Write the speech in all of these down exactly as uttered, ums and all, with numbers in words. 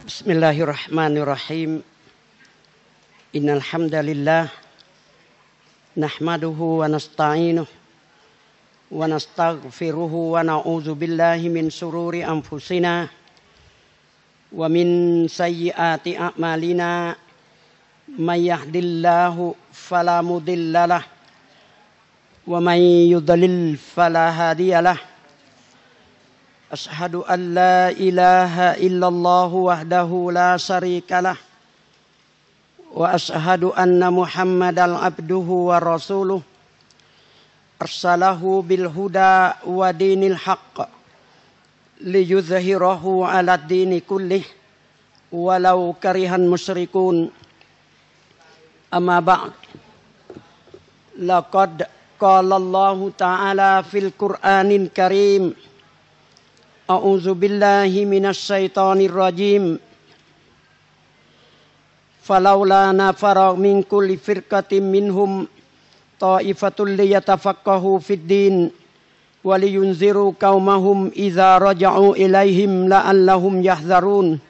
Bismillahirrahmanirrahim. Innal hamdalillah nahmaduhu wa nasta'inuhu wa nastaghfiruhu wa na'udzu billahi min sururi anfusina wa min sayyiati a'malina may yahdihillahu fala mudhillalah wa may yudlil fala hadiyalah. Ashhadu an la ilaha illallah wahdahu la syarikalah wa ashhadu anna Muhammadan abduhu wa rasuluh arsalahu bil huda wa dinil haqq liyudhhirahu 'ala ad-dini kullih walau karihan musyrikun. Amma ba'd. Laqad qala Allahu ta'ala fil Qur'anil Karim. A'udzu billahi minasy syaithanir rajim. Falaula nafara min kulli firqatin minhum ta'ifatul liyatafaqahu fid din wa liyunziru qaumahum idza raja'u ilaihim la'allahum yahzarun.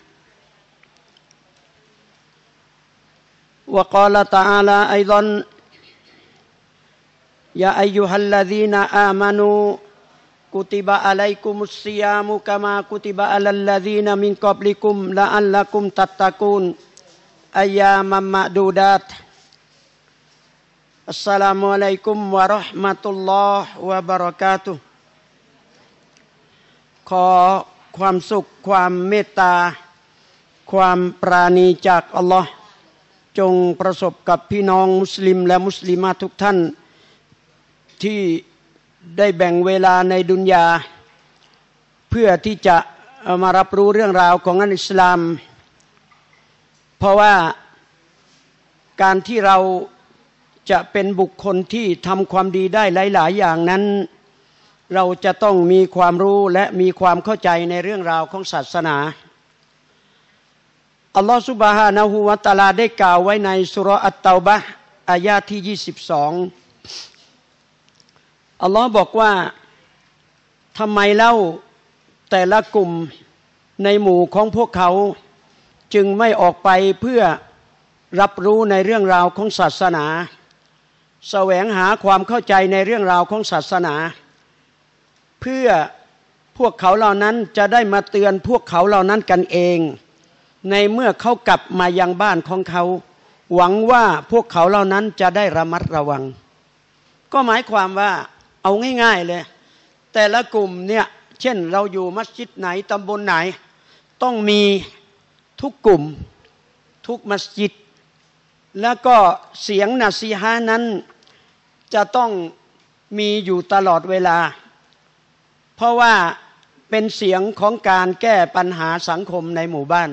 Wa qala ta'ala aidan ya ayyuhalladzina amanu kutiba alaikumus siyamu kama kutiba alal ladzina min qablikum la'allakum tattaqun ayyaman ma'dudat. Assalamualaikum warahmatullahi wabarakatuh.ขอความสุขความเมตตาความปราณีจากอัลลอฮ์จงประสบกับพี่น้องมุสลิมและมุสลิมาทุกท่านที่ได้แบ่งเวลาในดุนยาเพื่อที่จะมารับรู้เรื่องราวของอัลอิสลามเพราะว่าการที่เราจะเป็นบุคคลที่ทำความดีได้หลายๆอย่างนั้นเราจะต้องมีความรู้และมีความเข้าใจในเรื่องราวของศาสนาอัลลอฮฺซุบฮานะฮูวะตะอาลาได้กล่าวไว้ในซูเราะห์อัตเตาบะห์อายะห์ที่ยี่สิบสองอัลลอฮ์บอกว่าทำไมเล่าแต่ละกลุ่มในหมู่ของพวกเขาจึงไม่ออกไปเพื่อรับรู้ในเรื่องราวของศาสนาแสวงหาความเข้าใจในเรื่องราวของศาสนาเพื่อพวกเขาเหล่านั้นจะได้มาเตือนพวกเขาเหล่านั้นกันเองในเมื่อเขากลับมายังบ้านของเขาหวังว่าพวกเขาเหล่านั้นจะได้ระมัดระวังก็หมายความว่าเอาง่ายๆเลยแต่ละกลุ่มเนี่ยเช่นเราอยู่มัสยิดไหนตำบลไหนต้องมีทุกกลุ่มทุกมัสยิดแล้วก็เสียงนะซีฮะห์นั้นจะต้องมีอยู่ตลอดเวลาเพราะว่าเป็นเสียงของการแก้ปัญหาสังคมในหมู่บ้าน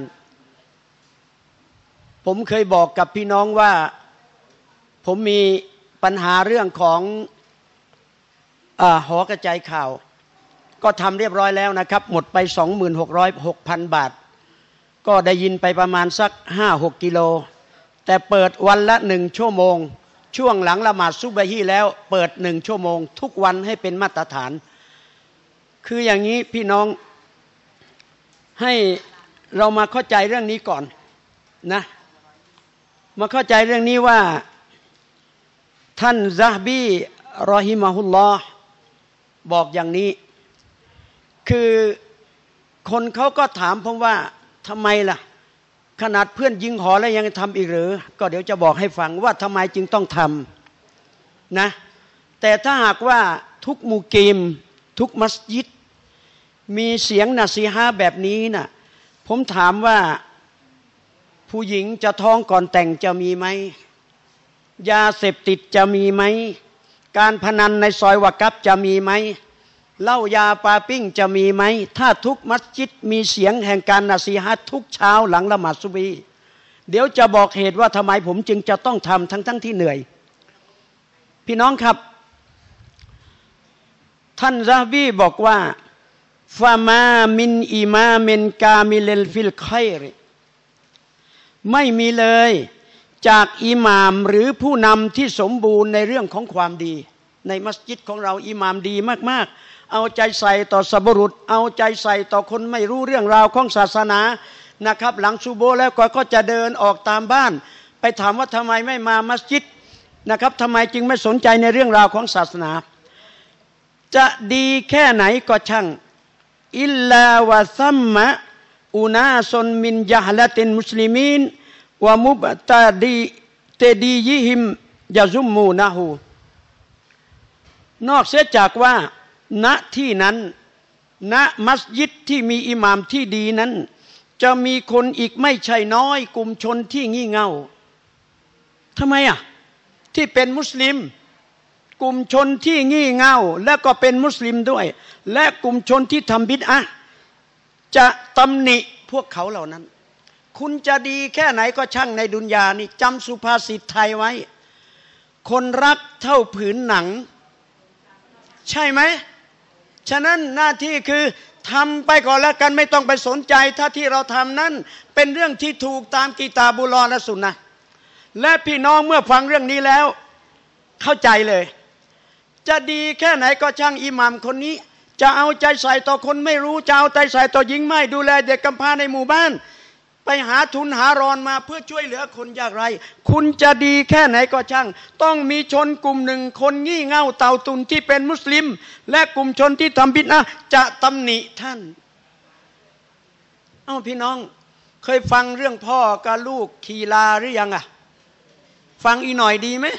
ผมเคยบอกกับพี่น้องว่าผมมีปัญหาเรื่องของอ่าหอกระจายข่าวก็ทำเรียบร้อยแล้วนะครับหมดไป สองหมื่นหกพัน บาทก็ได้ยินไปประมาณสัก ห้าหก กิโลแต่เปิดวันละหนึ่งชั่วโมงช่วงหลังละหมาดซุบฮีแล้วเปิดหนึ่งชั่วโมงทุกวันให้เป็นมาตรฐานคืออย่างนี้พี่น้องให้เรามาเข้าใจเรื่องนี้ก่อนนะมาเข้าใจเรื่องนี้ว่าท่านซะฮบีรอฮิมะฮุลลอฮ์บอกอย่างนี้คือคนเขาก็ถามผมว่าทำไมล่ะขนาดเพื่อนยิงหอแล้วยังทำอีกหรือก็เดี๋ยวจะบอกให้ฟังว่าทำไมจึงต้องทำนะแต่ถ้าหากว่าทุกมุกีมทุกมัสยิดมีเสียงนะซีฮะห์แบบนี้น่ะผมถามว่าผู้หญิงจะท้องก่อนแต่งจะมีไหมยาเสพติดจะมีไหมการพนันในซอยวะกับจะมีไหมเหล้ายาปาปิ้งจะมีไหมถ้าทุกมัสยิดมีเสียงแห่งการนะซีฮะห์ทุกเช้าหลังละหมาดซุบฮีเดี๋ยวจะบอกเหตุว่าทำไมผมจึงจะต้องทำทั้งทั้งที่เหนื่อยพี่น้องครับท่านซะฮบีบอกว่าฟามามินอิมามินกามิลลฟิลคัยรไม่มีเลยจากอิหม่ามหรือผู้นำที่สมบูรณ์ในเรื่องของความดีในมัสยิดของเราอิหม่ามดีมากๆเอาใจใส่ต่อสัพบุรุษเอาใจใส่ต่อคนไม่รู้เรื่องราวของศาสนานะครับหลังซูโบแล้วก็ก็จะเดินออกตามบ้านไปถามว่าทำไมไม่มามัสยิดนะครับทำไมจึงไม่สนใจในเรื่องราวของศาสนาจะดีแค่ไหนก็ช่างอิลลาวะซัมมะอุนาซนมินยะฮละตินมุสลิมีนวะมุบตาดีเตดียิฮิมยะซุมมูนะฮูนอกเสียจากว่าณที่นั้นณมัสยิดที่มีอิหม่ามที่ดีนั้นจะมีคนอีกไม่ใช่น้อยกลุ่มชนที่งี่เง่าทำไมอ่ะที่เป็นมุสลิมกลุ่มชนที่งี่เง่าและก็เป็นมุสลิมด้วยและกลุ่มชนที่ทำบิดอะห์จะตำหนิพวกเขาเหล่านั้นคุณจะดีแค่ไหนก็ช่างในดุนยานี่จำสุภาษิตไทยไว้คนรักเท่าผืนหนังใช่ไหมฉะนั้นหน้าที่คือทำไปก่อนแล้วกันไม่ต้องไปสนใจถ้าที่เราทำนั้นเป็นเรื่องที่ถูกตามกีตาบุลอและสุนนะและพี่น้องเมื่อฟังเรื่องนี้แล้วเข้าใจเลยจะดีแค่ไหนก็ช่างอิหมัมคนนี้จะเอาใจใส่ต่อคนไม่รู้จะเอาใจใส่ต่อหญิงไม่ดูแลเด็กกำพร้าในหมู่บ้านไปหาทุนหารอนมาเพื่อช่วยเหลือคนยากไร้คุณจะดีแค่ไหนก็ช่างต้องมีชนกลุ่มหนึ่งคนงี่เง่าเต่าตุนที่เป็นมุสลิมและกลุ่มชนที่ทำบิดอะห์จะตำหนิท่านเอ้าพี่น้องเคยฟังเรื่องพ่อกับลูกขี่ลาหรือยังอะฟังอีหน่อยดีไหม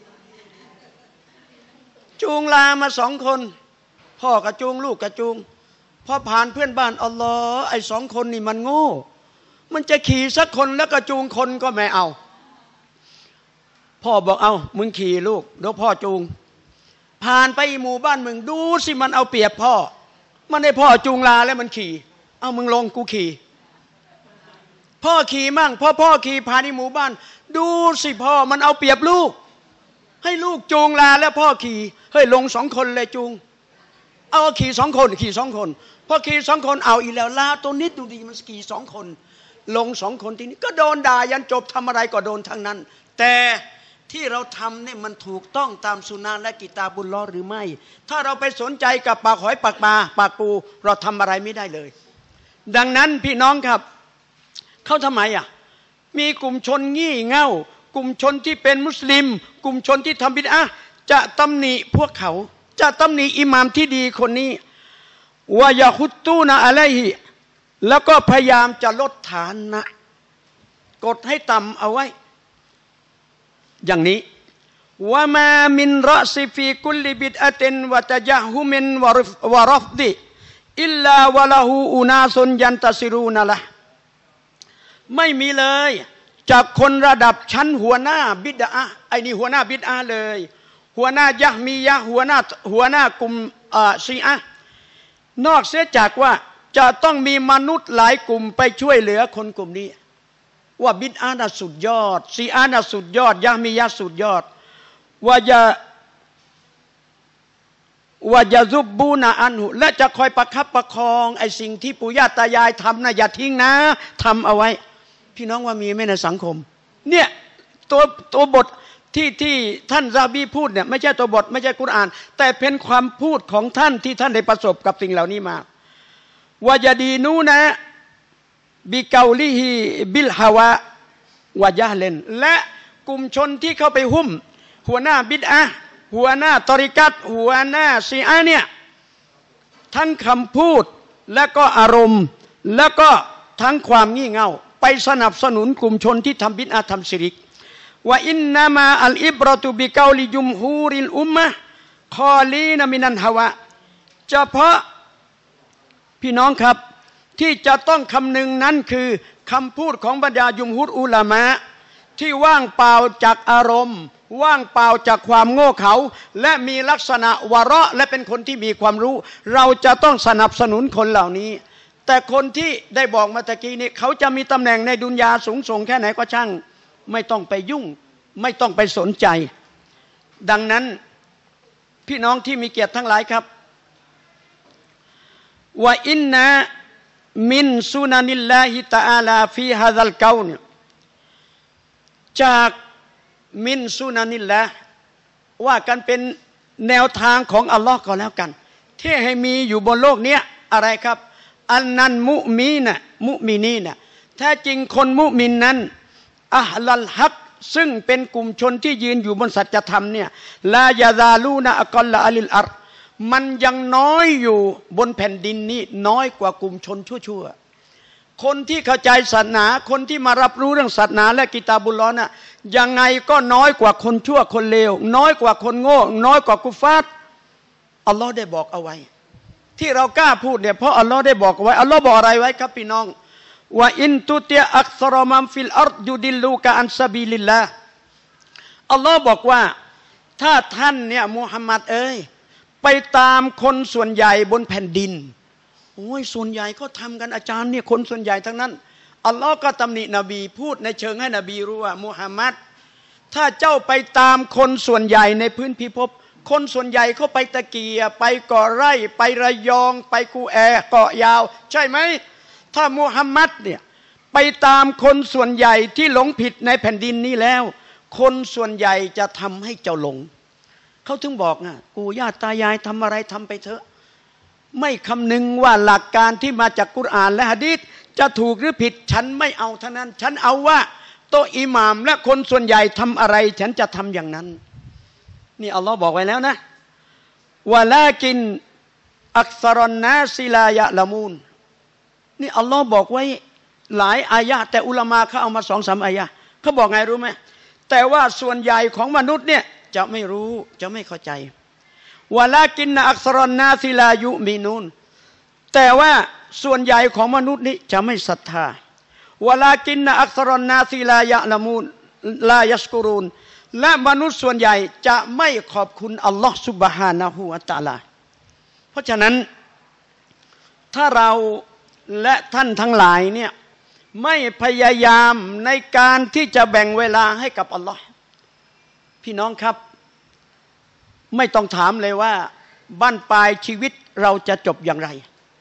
จูงลามาสองคนพ่อกับจูงลูกกับจูงพอผ่านเพื่อนบ้านอัลลอฮ์ไอ้สองคนนี่มันโง่มันจะขี่สักคนแล้วก็จูงคนก็ไม่เอาพ่อบอกเอามึงขี่ลูกเดี๋ยวพ่อจูงผ่านไปหมู่บ้านมึงดูสิมันเอาเปรียบพ่อมันให้พ่อจูงลาแล้วมันขี่เอามึงลงกูขี่พ่อขี่มั่งพ่อพ่อขี่ผ่านในหมู่บ้านดูสิพ่อมันเอาเปรียบลูกให้ลูกจูงลาแล้วพ่อขี่เฮ้ยลงสองคนเลยจูงเอาขี่สองคนขี่สองคนพอขี่สองคนเอาอีแล้วลาตัวนิดดูดีมันขี่สองคนลงสองคนทีนี้ก็โดนด่ายันจบทำอะไรก็โดนทั้งนั้นแต่ที่เราทำเนี่ยมันถูกต้องตามสุนานะและกิตาบุลลอฮ์หรือไม่ถ้าเราไปสนใจกับปากหอยปากปลาปากปูเราทำอะไรไม่ได้เลยดังนั้นพี่น้องครับเขาทำไมอ่ะมีกลุ่มชนงี่เง่ากลุ่มชนที่เป็นมุสลิมกลุ่มชนที่ทำบิดอะห์จะตำหนิพวกเขาจะตำหนิอิหม่ามที่ดีคนนี้วะยะฮุตตูนะอะลัยฮิแล้วก็พยายามจะลดฐานะกดให้ต่ำเอาไว้อย่างนี้วะมามินรอซิฟีกุลลิบิดอะตินวะตะยะฮุมินวะรฟวะรฟดิอิลลาวะละฮูอุนาซุนยันตะซิรูนะละไม่มีเลยจากคนระดับชั้นหัวหน้าบิดอะห์ไอ้นี่หัวหน้าบิดอะห์เลยหัวหน้ายะฮ์มียะห์หัวหน้าหัวหน้ากลุ่มอ่าชีอะห์นอกเสียจากว่าจะต้องมีมนุษย์หลายกลุ่มไปช่วยเหลือคนกลุ่มนี้ว่าบิดอะห์น่ะสุดยอดชีอะห์น่ะสุดยอดยะฮ์มียะห์สุดยอดว่าจะว่าจะซุบบูนะอันหุและจะคอยประคับประคองไอ้สิ่งที่ปู่ย่าตายายทำนะอย่าทิ้งนะทำเอาไว้พี่น้องว่ามีไหมในสังคมเนี่ยตัวตัวบทที่ที่ท่านซาบีพูดเนี่ยไม่ใช่ตัวบทไม่ใช่กุรอานแต่เป็นความพูดของท่านที่ท่านได้ประสบกับสิ่งเหล่านี้มาวะยะดีนูนะบิเกาลิฮิบิลฮาวาวะยะเลนและกลุ่มชนที่เข้าไปหุ้มหัวหน้าบิดอะห์หัวหน้าตอริกัตหัวหน้าชีอะห์เนี่ยทั้งคำพูดและก็อารมณ์แล้วก็ทั้งความงี่เง่าไปสนับสนุนกลุ่มชนที่ทำบิดอะห์ทำชิริกว่าอินนามาอัลอิบรอตุบิเกาลิยุมฮูริลอุมมะคอลีนมินันฮาวะเฉพาะพี่น้องครับที่จะต้องคำนึงนั้นคือคำพูดของบรรดายุมฮุรอุลามะที่ว่างเปล่าจากอารมณ์ว่างเปล่าจากความโง่เขลาและมีลักษณะวะเราะและเป็นคนที่มีความรู้เราจะต้องสนับสนุนคนเหล่านี้แต่คนที่ได้บอกมาตะกี้นี้เขาจะมีตำแหน่งในดุนยาสูงส่งแค่ไหนก็ช่างไม่ต้องไปยุ่งไม่ต้องไปสนใจดังนั้นพี่น้องที่มีเกียรติทั้งหลายครับว่าอินนะมินซุนานิลลาฮิตะอาลาฟีฮะซัลเกาน์จากมินซุนานิลลาว่ากันเป็นแนวทางของอัลลอฮ์ก็แล้วกันที่ให้มีอยู่บนโลกนี้อะไรครับอันนันมุมีนะมุมินีนะแท้จริงคนมุมินนั้นอะห์ลัลฮักซึ่งเป็นกลุ่มชนที่ยืนอยู่บนสัจธรรมเนี่ยลายาซาลูนะอักลละอัลิลอัรมันยังน้อยอยู่บนแผ่นดินนี้น้อยกว่ากลุ่มชนชั่วๆคนที่เข้าใจศาสนาคนที่มารับรู้เรื่องศาสนาและกิตาบุลลอฮ์น่ะยังไงก็น้อยกว่าคนชั่วคนเลวน้อยกว่าคนโง่น้อยกว่ากุฟาร์อัลลอฮ์ได้บอกเอาไว้ที่เรากล้าพูดเนี่ยเพราะอัลลอฮ์ได้บอกเอาไว้อัลลอฮ์บอกอะไรไว้ครับพี่น้องว่าอินตุติอักษรมัมฟิลอัรฎยุดิลลูกะอันซะบีลิลลาห์อัลลอฮ์บอกว่าถ้าท่านเนี่ยมุฮัมมัดเอ้ยไปตามคนส่วนใหญ่บนแผ่นดินโอ้ยส่วนใหญ่ก็ทำกันอาจารย์เนี่ยคนส่วนใหญ่ทั้งนั้นอัลลอฮ์ก็ตำหนินบีพูดในเชิงให้นบีรู้ว่ามุฮัมมัดถ้าเจ้าไปตามคนส่วนใหญ่ในพื้นพิภพคนส่วนใหญ่เขาไปตะเกียไปเกาะไร่ไประยองไปกูแอเกาะยาวใช่ไหมถ้ามุฮัมมัดเนี่ยไปตามคนส่วนใหญ่ที่หลงผิดในแผ่นดินนี้แล้วคนส่วนใหญ่จะทำให้เจ้าหลงเขาถึงบอกนะกูญาติตายายทำอะไรทำไปเถอะไม่คำนึงว่าหลักการที่มาจากกุรอานและหะดีษจะถูกหรือผิดฉันไม่เอาเท่านั้นฉันเอาว่าโตอิหม่ามและคนส่วนใหญ่ทำอะไรฉันจะทำอย่างนั้นนี่อัลลอฮ์บอกไว้แล้วนะวะลากินอักษรอนนาซิลายะละมูนนี่อัลลอฮ์บอกไว้หลายอายะแต่อุลามะเขาเอามาสองสามอายะเขาบอกไงรู้ไหมแต่ว่าส่วนใหญ่ของมนุษย์เนี่ยจะไม่รู้จะไม่เข้าใจวะลากินอักษรอนนาซิลายุมินูนแต่ว่าส่วนใหญ่ของมนุษย์นี้จะไม่ศรัทธาวะลากินอักษรอนนาซิลายะละมูนลายัสกุรูนและมนุษย์ส่วนใหญ่จะไม่ขอบคุณอัลลอฮ์ซุบฮานะฮูวะตะอาลาเพราะฉะนั้นถ้าเราและท่านทั้งหลายเนี่ยไม่พยายามในการที่จะแบ่งเวลาให้กับอัลลอฮ์พี่น้องครับไม่ต้องถามเลยว่าบั้นปลายชีวิตเราจะจบอย่างไร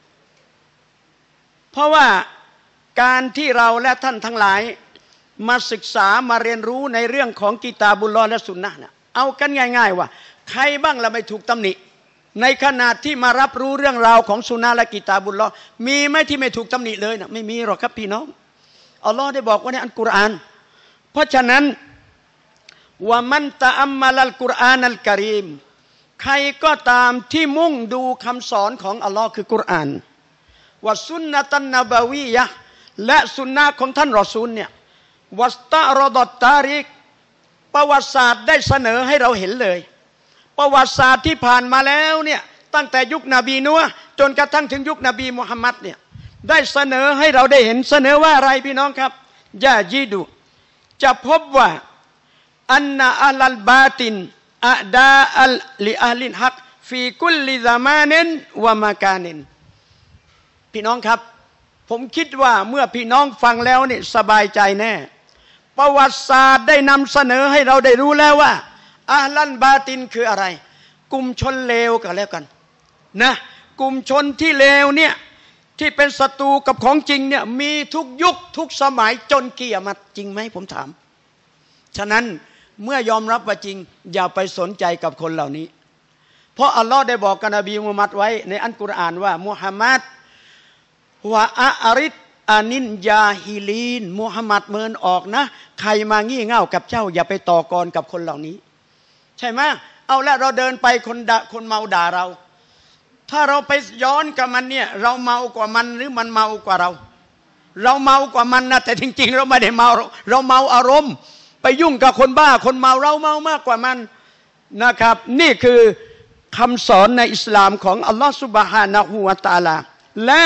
เพราะว่าการที่เราและท่านทั้งหลายมาศึกษามาเรียนรู้ในเรื่องของกิตาบุลลอฮ์และสุนนะห์เนี่ยเอากันง่ายๆว่าใครบ้างเราไม่ถูกตำหนิในขณะที่มารับรู้เรื่องราวของสุนนะห์และกิตาบุลลอฮ์มีไหมที่ไม่ถูกตำหนิเลยนะไม่มีหรอกครับพี่น้องอัลลอฮ์ได้บอกไว้ในอัลกุรอานเพราะฉะนั้นว่ามันตะอัมมัลัลกุรอานัลกะรีมใครก็ตามที่มุ่งดูคำสอนของอัลลอฮ์คือกุรอานว่าสุนนะตันนบาวียะและสุนนะของท่านรอซูลเนี่ยวัสตะรอดตาริกประวัติศาสตร์ได้เสนอให้เราเห็นเลยประวัติศาสตร์ที่ผ่านมาแล้วเนี่ยตั้งแต่ยุคนบีนัวจนกระทั่งถึงยุคนบีมุฮัมมัดเนี่ยได้เสนอให้เราได้เห็นเสนอว่าอะไรพี่น้องครับยาจีดูจะพบว่าอันนาอัลลบาตินอะดาอัลลิอัลลินฮักฟีกุลลิซามานินวะมากานินพี่น้องครับผมคิดว่าเมื่อพี่น้องฟังแล้วนี่สบายใจแน่ประวัติศาสตร์ได้นำเสนอให้เราได้รู้แล้วว่าอะลันบาตินคืออะไรกลุ่มชนเลวกันแล้วกันนะกลุ่มชนที่เลวเนี่ยที่เป็นศัตรูกับของจริงเนี่ยมีทุกยุคทุกสมัยจนกิยามะฮ์จริงไหมผมถามฉะนั้นเมื่อยอมรับว่าจริงอย่าไปสนใจกับคนเหล่านี้เพราะอัลลอฮ์ได้บอกกับนบีมุฮัมมัดไว้ในอัลกุรอานว่ามุฮัมมัดวะอาริดอานินยาฮิลีนมุฮัมมัดเมินออกนะใครมางี่เง่ากับเจ้าอย่าไปต่อกรกับคนเหล่านี้ใช่ไหมเอาละเราเดินไปคนด่าคนเมาด่าเราถ้าเราไปย้อนกับมันเนี่ยเราเมากว่ามันหรือมันเมากว่าเราเราเมากว่ามันนะแต่จริงๆเราไม่ได้เมาเราเมาอารมณ์ไปยุ่งกับคนบ้าคนเมาเราเมามากกว่ามันนะครับนี่คือคำสอนในอิสลามของอัลลอฮฺซุบฮานะฮูวะตะอาลาและ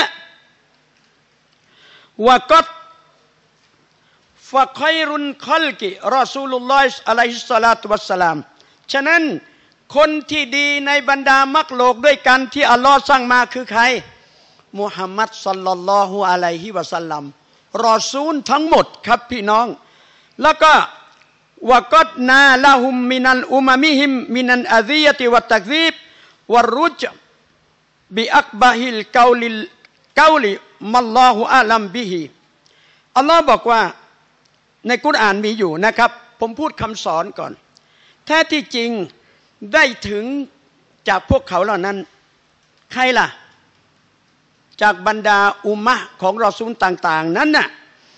วะกัดฟะค็อยรุนคัลกิรอซูลุลลอฮิอะลัยฮิสศอลาตุวัสสลามฉะนั้นคนที่ดีในบรรดามักโลกด้วยกันที่อัลลอฮ์สร้างมาคือใครมุฮัมมัดศ็อลลัลลอฮุอะลัยฮิวะซัลลัมรอซูลทั้งหมดครับพี่น้องแล้วก็วะกัดนาละฮุมมินัลอุมะมิฮิมมินันอะซียะติวัตตักซีบวัรรุจบิอักบะฮิลกอลิลกอลิมัลลอฮุอาลัมบิฮิอัลลอฮ์บอกว่าในกุรอานมีอยู่นะครับผมพูดคำสอนก่อนแท้ที่จริงได้ถึงจากพวกเขาเหล่านั้นใครล่ะจากบรรดาอุมมะของรอซูลต่างๆนั้นน่ะ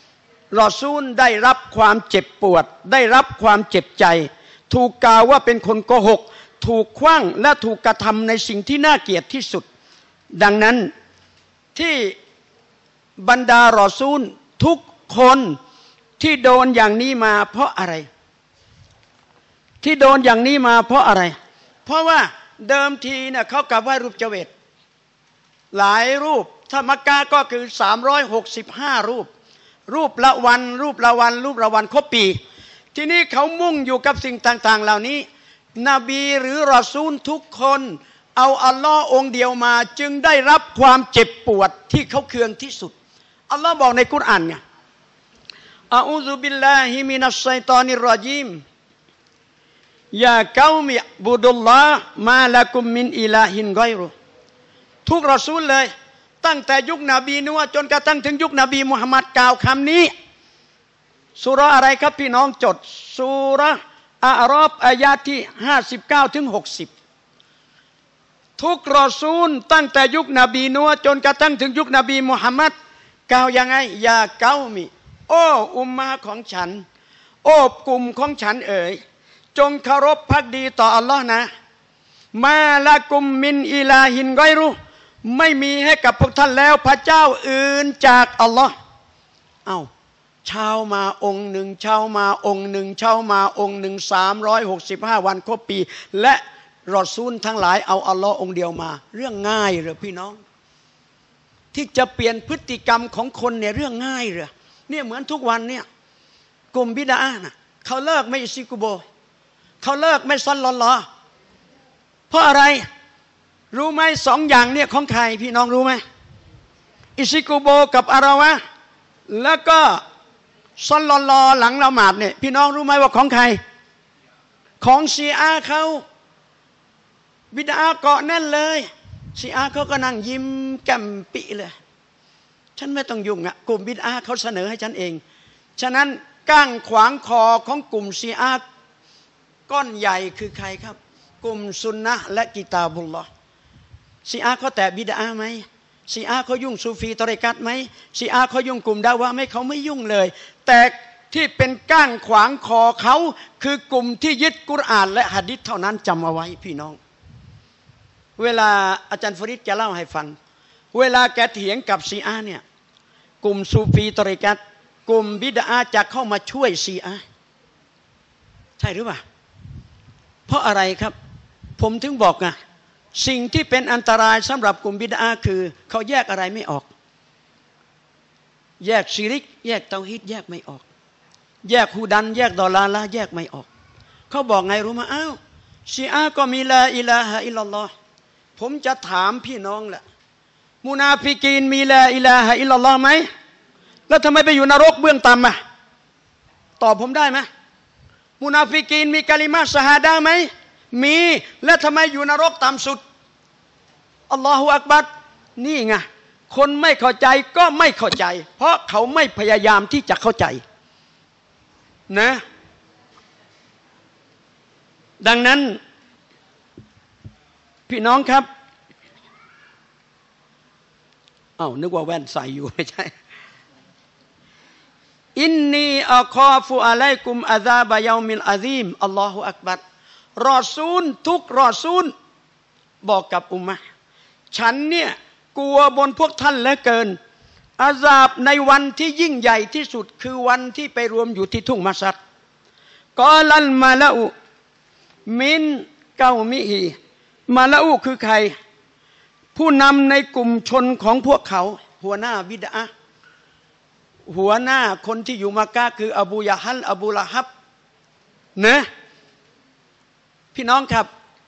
รอซูลได้รับความเจ็บปวดได้รับความเจ็บใจถูกกล่าวว่าเป็นคนโกหกถูกขว้างและถูกกระทำในสิ่งที่น่าเกลียดที่สุดดังนั้นที่บรรดารอซูลทุกคนที่โดนอย่างนี้มาเพราะอะไรที่โดนอย่างนี้มาเพราะอะไรเพราะว่าเดิมทีเนี่ยเขากราบไหว้รูปเจเวตหลายรูปถ้ามักกะก็คือสามร้อยหกสิบห้ารูปรูปละวันรูปละวันรูปละวันครบปีทีนี้เขามุ่งอยู่กับสิ่งต่างๆเหล่านี้นบีหรือรอซูลทุกคนเอาอัลลอฮ์องเดียวมาจึงได้รับความเจ็บปวดที่เขาเคืองที่สุดอัลลอฮ์บอกในกุรอานไงอะอูซุบิลลาฮิมินัชชัยฏอนิรรอญีมยาเกามิบุดุลลอฮ์มาละกุมมินอิลาฮินกอยรุทุกรอซูลเลยตั้งแต่ยุคนบีนัวจนกระทั่งถึงยุคนบีมุฮัมมัดกล่าวคำนี้สุราอะไรครับพี่น้องจดสุราอะรอบอายะที่ห้าสิบเก้าถึงหกสิบทุกรอซูลตั้งแต่ยุคนบีนัวจนกระทั่งถึงยุคนบีมุฮัมมัดกล่าวยังไงยาเกามิโอ้อุมมะของฉันโอ้กลุ่มของฉันเอ๋ยจงเคารพภักดีต่ออัลลอฮ์นะมาละกุมมินอิลาฮินกอยรุไม่มีให้กับพวกท่านแล้วพระเจ้าอื่นจากอัลลอฮ์เอ้าเช้ามาองค์หนึ่งเช้ามาองค์หนึ่งเช้ามาองค์หนึ่งสามร้อยหกสิบห้าวันครบปีและรอซูลทั้งหลายเอาอัลลอฮ์องเดียวมาเรื่องง่ายเหรอพี่น้องที่จะเปลี่ยนพฤติกรรมของคนเนี่ยเรื่องง่ายเหรอเนี่ยเหมือนทุกวันเนี่ยกลุ่มบิดานะเขาเลิกไม่อิซิกุโบเขาเลิกไม่ซัลลัลลอฮ์เพราะอะไรรู้ไหมสองอย่างเนี่ยของใครพี่น้องรู้ไหมอิซิกุโบกับอาราวะแล้วก็ซัลลัลลอฮ์หลังละหมาดเนี่ยพี่น้องรู้ไหมว่าของใครของชีอะห์เขาบิดาเกาะแน่นเลยชีอะห์เขาก็นั่งยิ้มแก้มปิเลยฉันไม่ต้องยุ่งอ่ะกลุ่มบิดาเขาเสนอให้ฉันเองฉะนั้นก้างขวางคอของกลุ่มชีอะห์ก้อนใหญ่คือใครครับกลุ่มซุนนะห์และกิตาบุลลอฮ์ชีอะห์เขาแตะบิดาไหมชีอะห์เขายุ่งซูฟีตอริกัตไหมชีอะห์เขายุ่งกลุ่มดาวะไหมเขาไม่ยุ่งเลยแต่ที่เป็นก้างขวางคอเขาคือกลุ่มที่ยึดกุรอานและหะดีษเท่านั้นจำเอาไว้พี่น้องเวลาอาจารย์ฟริดจะเล่าให้ฟังเวลาแกเถียงกับชีอะห์เนี่ยกลุ่มซูฟีตอริกัตกลุ่มบิดาจะเข้ามาช่วยชีอะห์ใช่หรือเปล่าเพราะอะไรครับผมถึงบอกไงสิ่งที่เป็นอันตรายสำหรับกลุ่มบิดาคือเขาแยกอะไรไม่ออกแยกชิริกแยกเตาฮีดแยกไม่ออกแยกฮูดันแยกดอลาละแยกไม่ออกเขาบอกไงรู้ไหมอ้าวชีอะห์ก็มีลาอิลาฮะอิลลัลลอฮ์ผมจะถามพี่น้องแหละมุนาฟิกีนมีลาอิลาฮะอิลลัลลอฮ์ไหมแล้วทำไมไปอยู่นรกเบื้องต่ำอ่ะตอบผมได้ไหมมุนาฟิกีนมีกะลิมะฮ์ชะฮาดะห์ไหมมีแล้วทำไมอยู่นรกต่ำสุดอัลลอฮฺอักบัรนี่ไงคนไม่เข้าใจก็ไม่เข้าใจเพราะเขาไม่พยายามที่จะเข้าใจนะดังนั้นพี่น้องครับอ้าวนึกว่าแว่นใส่อยู่ไม่ใช่อินนีอัคอฟุอะลัยกุมอะซาบะยอมิลอะซีมอัลลอฮฺอักบัรรอซูลทุกรอซูลบอกกับอุมมะฉันเนี่ยกลัวบนพวกท่านเหลือเกินอาซาบในวันที่ยิ่งใหญ่ที่สุดคือวันที่ไปรวมอยู่ที่ทุ่งมัสัดกอลัลมาละอุมินเกามิฮีมาละอุคือใครผู้นำในกลุ่มชนของพวกเขาหัวหน้าบิดอะห์หัวหน้าคนที่อยู่มักกะฮ์คืออบูยะฮัลอบูละฮับนะพี่น้องครับ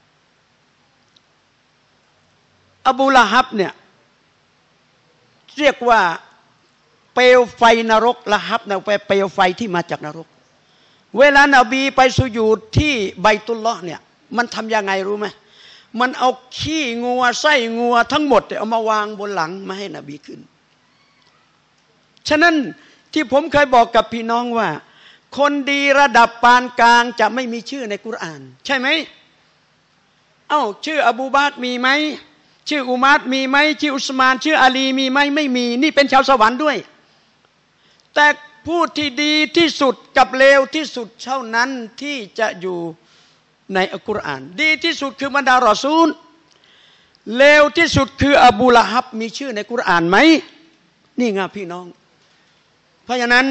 อบูละฮับเนี่ยเรียกว่าเปลวไฟนรกละฮับเนี่ยเปลวไฟที่มาจากนรกเวลานบีไปสุญูดที่ไบตุลลอฮ์เนี่ยมันทำยังไงรู้ไหมมันเอาขี้งัวไส้งัวทั้งหมดเอามาวางบนหลังไม่ให้นบีขึ้นฉะนั้นที่ผมเคยบอกกับพี่น้องว่าคนดีระดับปานกลางจะไม่มีชื่อในกุรอานใช่ไหมเอ้าชื่ออบูบักรมีไหมชื่ออุมัรมีไหมชื่ออุสมานชื่ออาลีมีไหมไม่มีนี่เป็นชาวสวรรค์ด้วยแต่ผู้ที่ดีที่สุดกับเลวที่สุดเท่านั้นที่จะอยู่ในอัลกุรอานดีที่สุดคือบรรดารอซูลเลวที่สุดคืออบูละฮับมีชื่อในกุรอานไหมนี่ไงพี่น้องเพราะฉะนั้น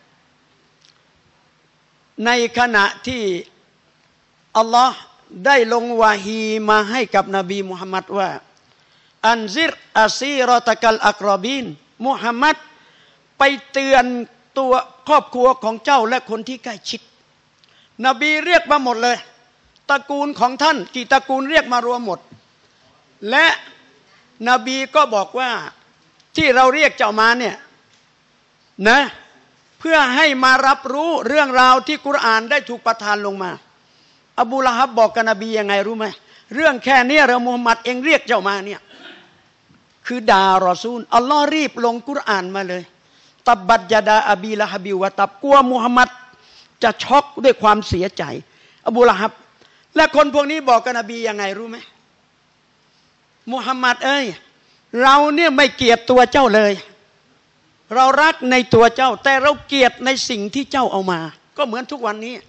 ในขณะที่อัลลอฮ์ได้ลงวะฮีมาให้กับนบีมุฮัมมัดว่าอันซิรอาซีรอตะกัลอักรอบีนมุฮัมมัดไปเตือนตัวครอบครัวของเจ้าและคนที่ใกล้ชิดนบีเรียกมาหมดเลยตระกูลของท่านกี่ตระกูลเรียกมารวมหมดและนบีก็บอกว่าที่เราเรียกเจ้ามาเนี่ยนะเพื่อให้มารับรู้เรื่องราวที่กุรอานได้ถูกประทานลงมาอบูละฮับบอกกับนบียังไงรู้ไหมเรื่องแค่นี้เรามุฮัมมัดเองเรียกเจ้ามาเนี่ยคือด่ารอซูลอัลลอฮ์รีบลงกุรอานมาเลยตับบัดยาดาอบีละฮับิวะตับกลัวมุฮัมมัดจะช็อกด้วยความเสียใจอบูละฮับและคนพวกนี้บอกกับนบียังไงรู้ไหมมุฮัมมัดเอ้ยเราเนี่ยไม่เกลียดตัวเจ้าเลยเรารักในตัวเจ้าแต่เราเกลียดในสิ่งที่เจ้าเอามาก็เหมือนทุกวันนี้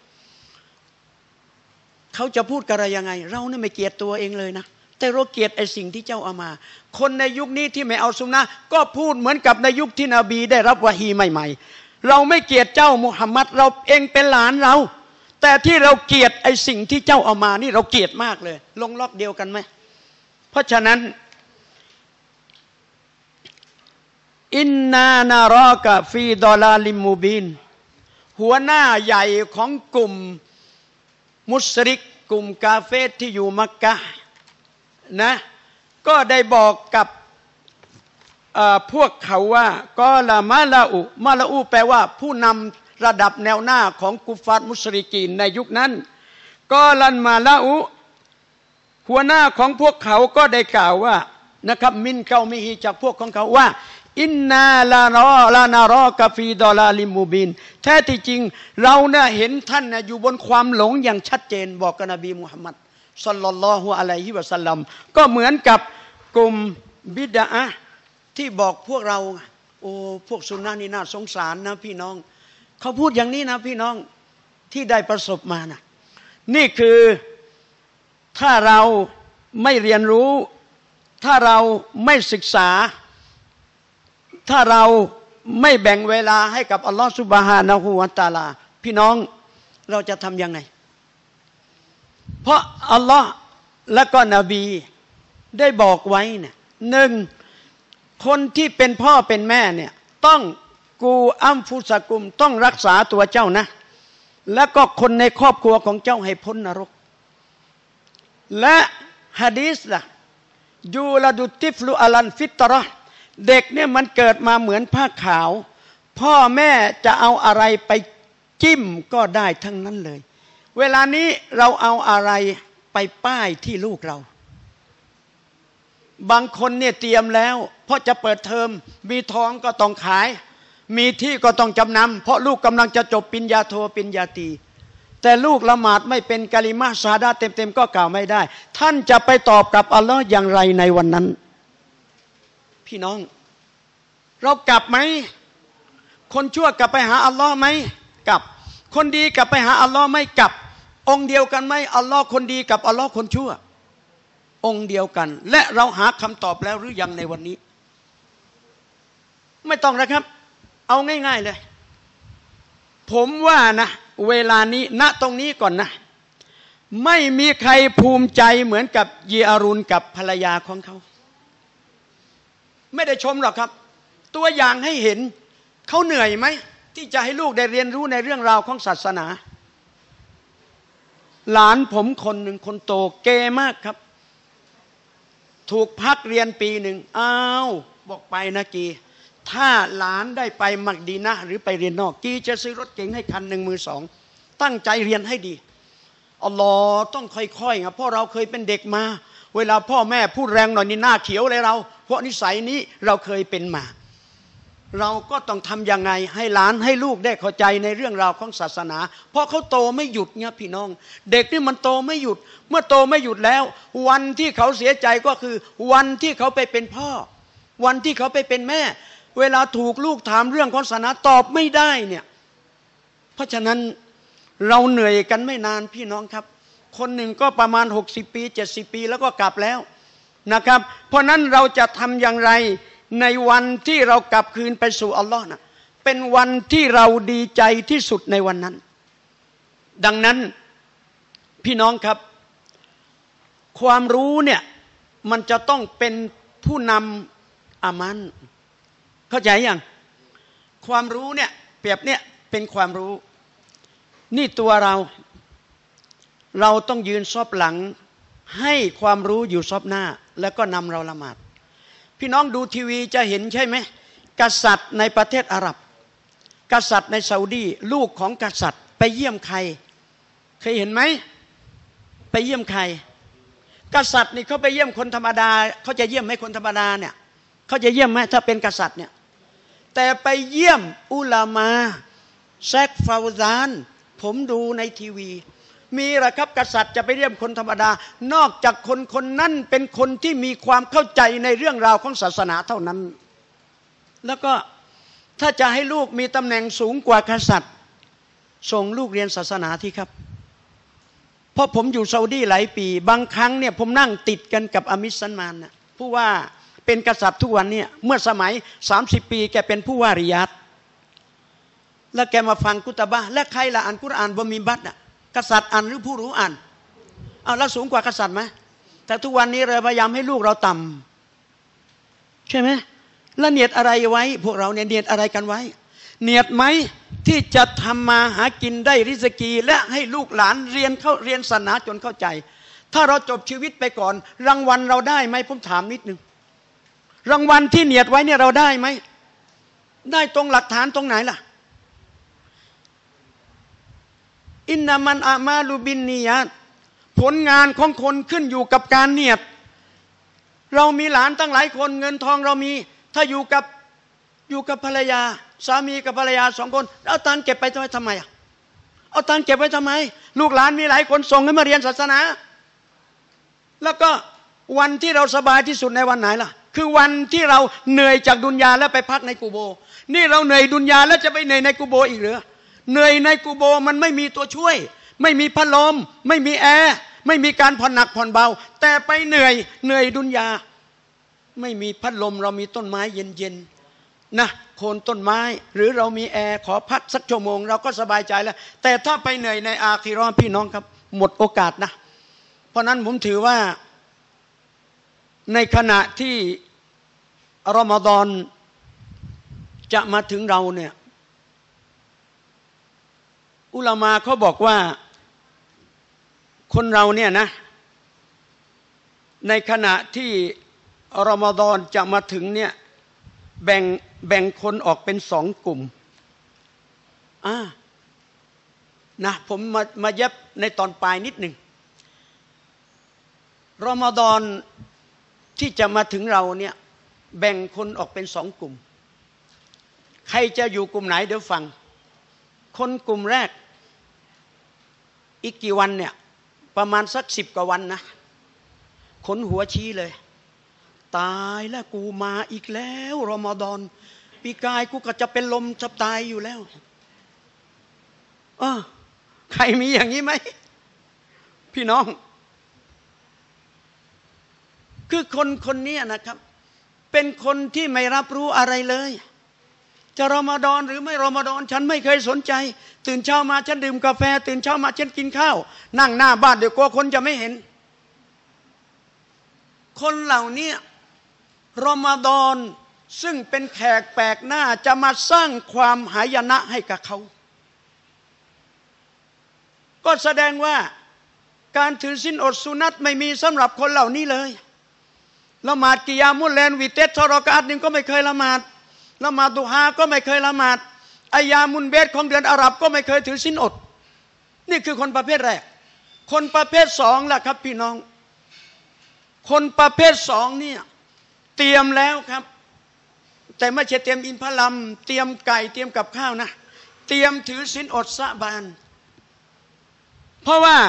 เขาจะพูดกันอะไรยังไงเราเนี่ยไม่เกลียดตัวเองเลยนะแต่เราเกลียดไอ้สิ่งที่เจ้าเอามาคนในยุคนี้ที่ไม่เอาซุนนะห์ก็พูดเหมือนกับในยุคที่นบีได้รับวะฮีใหม่ๆเราไม่เกลียดเจ้ามุฮัมมัดเราเองเป็นหลานเราแต่ที่เราเกลียดไอ้สิ่งที่เจ้าเอามานี่เราเกลียดมากเลยลงล็อกเดียวกันไหมเพราะฉะนั้นอินนานารอกะฟีดอลาลิมมูบินหัวหน้าใหญ่ของกลุ่มมุสริกกลุ่มกาเฟรที่อยู่มักกะนะก็ได้บอกกับพวกเขาว่ากอละมาลาอุมาลาอุแปลว่าผู้นำระดับแนวหน้าของกุฟาร์มุสริกีนในยุคนั้นกอลันมาลาอุหัวหน้าของพวกเขาก็ได้กล่าวว่านะครับมินเขามิฮีจากพวกของเขาว่าอินนาลานอลานารอกะฟีดอลาลิมูบินแท้ที่จริงเราเนี่ยเห็นท่านอยู่บนความหลงอย่างชัดเจนบอกกับนบีมุฮัมมัดศ็อลลัลลอฮุอะลัยฮิวะซัลลัมก็เหมือนกับกลุ่มบิดอะห์ที่บอกพวกเราโอ้พวกซุนนะห์นี่น่าสงสารนะพี่น้องเขาพูดอย่างนี้นะพี่น้องที่ได้ประสบมานะนี่คือถ้าเราไม่เรียนรู้ถ้าเราไม่ศึกษาถ้าเราไม่แบ่งเวลาให้กับอัลลอฮฺซุบฮานะฮูวะตะอาลาพี่น้องเราจะทำยังไงเพราะอัลลอฮฺและก็นบีได้บอกไว้เนี่ยหนึ่งคนที่เป็นพ่อเป็นแม่เนี่ยต้องกูอัมฟุสกุมต้องรักษาตัวเจ้านะและก็คนในครอบครัวของเจ้าให้พ้นนรกและหะดีษล่ะยูลาดุติฟลูอัลันฟิตเราะห์เด็กเนี่ยมันเกิดมาเหมือนผ้าขาวพ่อแม่จะเอาอะไรไปจิ้มก็ได้ทั้งนั้นเลยเวลานี้เราเอาอะไรไปป้ายที่ลูกเราบางคนเนี่ยเตรียมแล้วเพราะจะเปิดเทอมมีทองก็ต้องขายมีที่ก็ต้องจำนำเพราะลูกกำลังจะจบปริญญาโทปริญญาตรีแต่ลูกละหมาดไม่เป็นกะลิมะฮ์ชะฮาดะห์เต็มๆก็กล่าวไม่ได้ท่านจะไปตอบกับอัลลอฮ์อย่างไรในวันนั้นพี่น้องเรากลับไหมคนชั่วกลับไปหาอัลลอฮ์ไหมกลับคนดีกลับไปหาอัลลอฮ์ไม่กลับองค์เดียวกันไหมอัลลอฮ์คนดีกับอัลลอฮ์คนชั่วองค์เดียวกันและเราหาคำตอบแล้วหรือยังในวันนี้ไม่ต้องนะครับเอาง่ายๆเลยผมว่านะเวลานี้ณตรงนี้ก่อนนะไม่มีใครภูมิใจเหมือนกับยีอารุนกับภรรยาของเขาไม่ได้ชมหรอกครับตัวอย่างให้เห็นเขาเหนื่อยไหมที่จะให้ลูกได้เรียนรู้ในเรื่องราวของศาสนาหลานผมคนหนึ่งคนโตเกมากครับถูกพักเรียนปีหนึ่งอ้าวบอกไปนะกีถ้าหลานได้ไปมักดีนะหรือไปเรียนนอกกีจะซื้อรถเก๋งให้คันหนึ่งมือสองตั้งใจเรียนให้ดีอัลลอฮ์ต้องค่อยๆครับเพราะเราเคยเป็นเด็กมาเวลาพ่อแม่พูดแรงหน่อยนี่หน้าเขียวเลยเราเพราะนิสัยนี้เราเคยเป็นมาเราก็ต้องทำยังไงให้หลานให้ลูกได้เข้าใจในเรื่องราวของศาสนาเพราะเขาโตไม่หยุดเนี่ยพี่น้องเด็กนี่มันโตไม่หยุดเมื่อโตไม่หยุดแล้ววันที่เขาเสียใจก็คือวันที่เขาไปเป็นพ่อวันที่เขาไปเป็นแม่เวลาถูกลูกถามเรื่องของศาสนาตอบไม่ได้เนี่ยเพราะฉะนั้นเราเหนื่อยกันไม่นานพี่น้องครับคนหนึ่งก็ประมาณหกสิบปีเจ็ดสิบปีแล้วก็กลับแล้วนะครับเพราะนั้นเราจะทำอย่างไรในวันที่เรากลับคืนไปสู่อัลลอฮ์นะเป็นวันที่เราดีใจที่สุดในวันนั้นดังนั้นพี่น้องครับความรู้เนี่ยมันจะต้องเป็นผู้นำอามันเข้าใจยังความรู้เนี่ยเปรียบเนี่ยเป็นความรู้นี่ตัวเราเราต้องยืนซบหลังให้ความรู้อยู่ซบหน้าแล้วก็นำเราละหมาดพี่น้องดูทีวีจะเห็นใช่ไหมกษัตริย์ในประเทศอาหรับกษัตริย์ในซาอุดีลูกของกษัตริย์ไปเยี่ยมใครเคยเห็นไหมไปเยี่ยมใครกษัตริย์นี่เขาไปเยี่ยมคนธรรมดาเขาจะเยี่ยมไหมคนธรรมดาเนี่ยเขาจะเยี่ยมไหมถ้าเป็นกษัตริย์เนี่ยแต่ไปเยี่ยมอุลามาเชคฟาวซานผมดูในทีวีมีหรือครับกษัตริย์จะไปเยี่ยมคนธรรมดานอกจากคนคนนั้นเป็นคนที่มีความเข้าใจในเรื่องราวของศาสนาเท่านั้นแล้วก็ถ้าจะให้ลูกมีตำแหน่งสูงกว่ากษัตริย์ส่งลูกเรียนศาสนาที่ครับเพราะผมอยู่ซาอุดีหลายปีบางครั้งเนี่ยผมนั่งติดกันกับอามิสซันมานนะผู้ว่าเป็นกษัตริย์ทุกวันเนี่ยเมื่อสมัยสามสิบปีแกเป็นผู้ว่าริยาดแล้วแกมาฟังกุตบะและใครละอ่านกุรอานบ่มีบัตรอ่ะกษัตริย์อ่านหรือผู้รู้อ่านเอาแล้วสูงกว่ากษัตริย์ไหมแต่ทุกวันนี้เราพยายามให้ลูกเราต่ำใช่ไหมแล้วเนียดอะไรไว้พวกเราเนี่ยเนียดอะไรกันไว้เนียดไหมที่จะทำมาหากินได้ริสกีและให้ลูกหลานเรียนเข้าเรียนศาสนาจนเข้าใจถ้าเราจบชีวิตไปก่อนรางวัลเราได้ไหมผมถามนิดนึงรางวัลที่เนียดไว้เนี่ยเราได้ไหมได้ตรงหลักฐานตรงไหนล่ะอินนามันอามาลูบินนียาตผลงานของคนขึ้นอยู่กับการเนียดเรามีหลานตั้งหลายคนเงินทองเรามีถ้าอยู่กับอยู่กับภรรยาสามีกับภรรยาสองคนเอาตังค์เก็บไปทำไมอ่ะเอาตังค์เก็บไว้ทำไมลูกหลานมีหลายคนส่งให้มาเรียนศาสนาแล้วก็วันที่เราสบายที่สุดในวันไหนล่ะคือวันที่เราเหนื่อยจากดุนยาแล้วไปพักในกูโบนี่เราเหนื่อยดุนยาแล้วจะไปเหนื่อยในกูโบอีกหรือเหนื่อยในกูโบมันไม่มีตัวช่วยไม่มีพัดลมไม่มีแอร์ไม่มีการผ่อนหนักผ่อนเบาแต่ไปเหนื่อยเหนื่อยดุนยาไม่มีพัดลมเรามีต้นไม้เย็นๆนะโคนต้นไม้หรือเรามีแอร์ขอพักสักชั่วโมงเราก็สบายใจแล้วแต่ถ้าไปเหนื่อยในอาคิเราะห์พี่น้องครับหมดโอกาสนะเพราะนั้นผมถือว่าในขณะที่รอมฎอนจะมาถึงเราเนี่ยอุลามาเขาบอกว่าคนเราเนี่ยนะในขณะที่รอมฎอนจะมาถึงเนี่ยแบ่งแบ่งคนออกเป็นสองกลุ่มอ่านะผมมามาเย็บในตอนปลายนิดหนึ่งรอมฎอนที่จะมาถึงเราเนี่ยแบ่งคนออกเป็นสองกลุ่มใครจะอยู่กลุ่มไหนเดี๋ยวฟังคนกลุ่มแรกอีกกี่วันเนี่ยประมาณสักสิบกว่าวันนะขนหัวชี้เลยตายแล้วกูมาอีกแล้วรอมฎอนปีกายกูก็จะเป็นลมจะตายอยู่แล้วเออใครมีอย่างนี้ไหมพี่น้องคือคนคนนี้นะครับเป็นคนที่ไม่รับรู้อะไรเลยจะรอมฎอนหรือไม่รอมฎอนฉันไม่เคยสนใจตื่นเช้ามาฉันดื่มกาแฟตื่นเช้ามาฉันกินข้าวนั่งหน้าบ้านเดี๋ยวกลัวคนจะไม่เห็นคนเหล่านี้รอมฎอนซึ่งเป็นแขกแปลกหน้าจะมาสร้างความหายนะให้กับเขาก็แสดงว่าการถือศีลอดสุนัตไม่มีสำหรับคนเหล่านี้เลยละหมาดกิยามุลเลนวิเตสทรกาตหนึ่งก็ไม่เคยละหมาดละหมาดดุฮาก็ไม่เคยละหมาดอายามุนเบสของเดือนอาหรับก็ไม่เคยถือศีลอดนี่คือคนประเภทแรกคนประเภทสองล่ะครับพี่น้องคนประเภทสองเนี่ยเตรียมแล้วครับแต่ไม่ใช่เตรียมอินทผลัมเตรียมไก่เตรียมกับข้าวนะเตรียมถือศีลอดสะบานเพราะว่า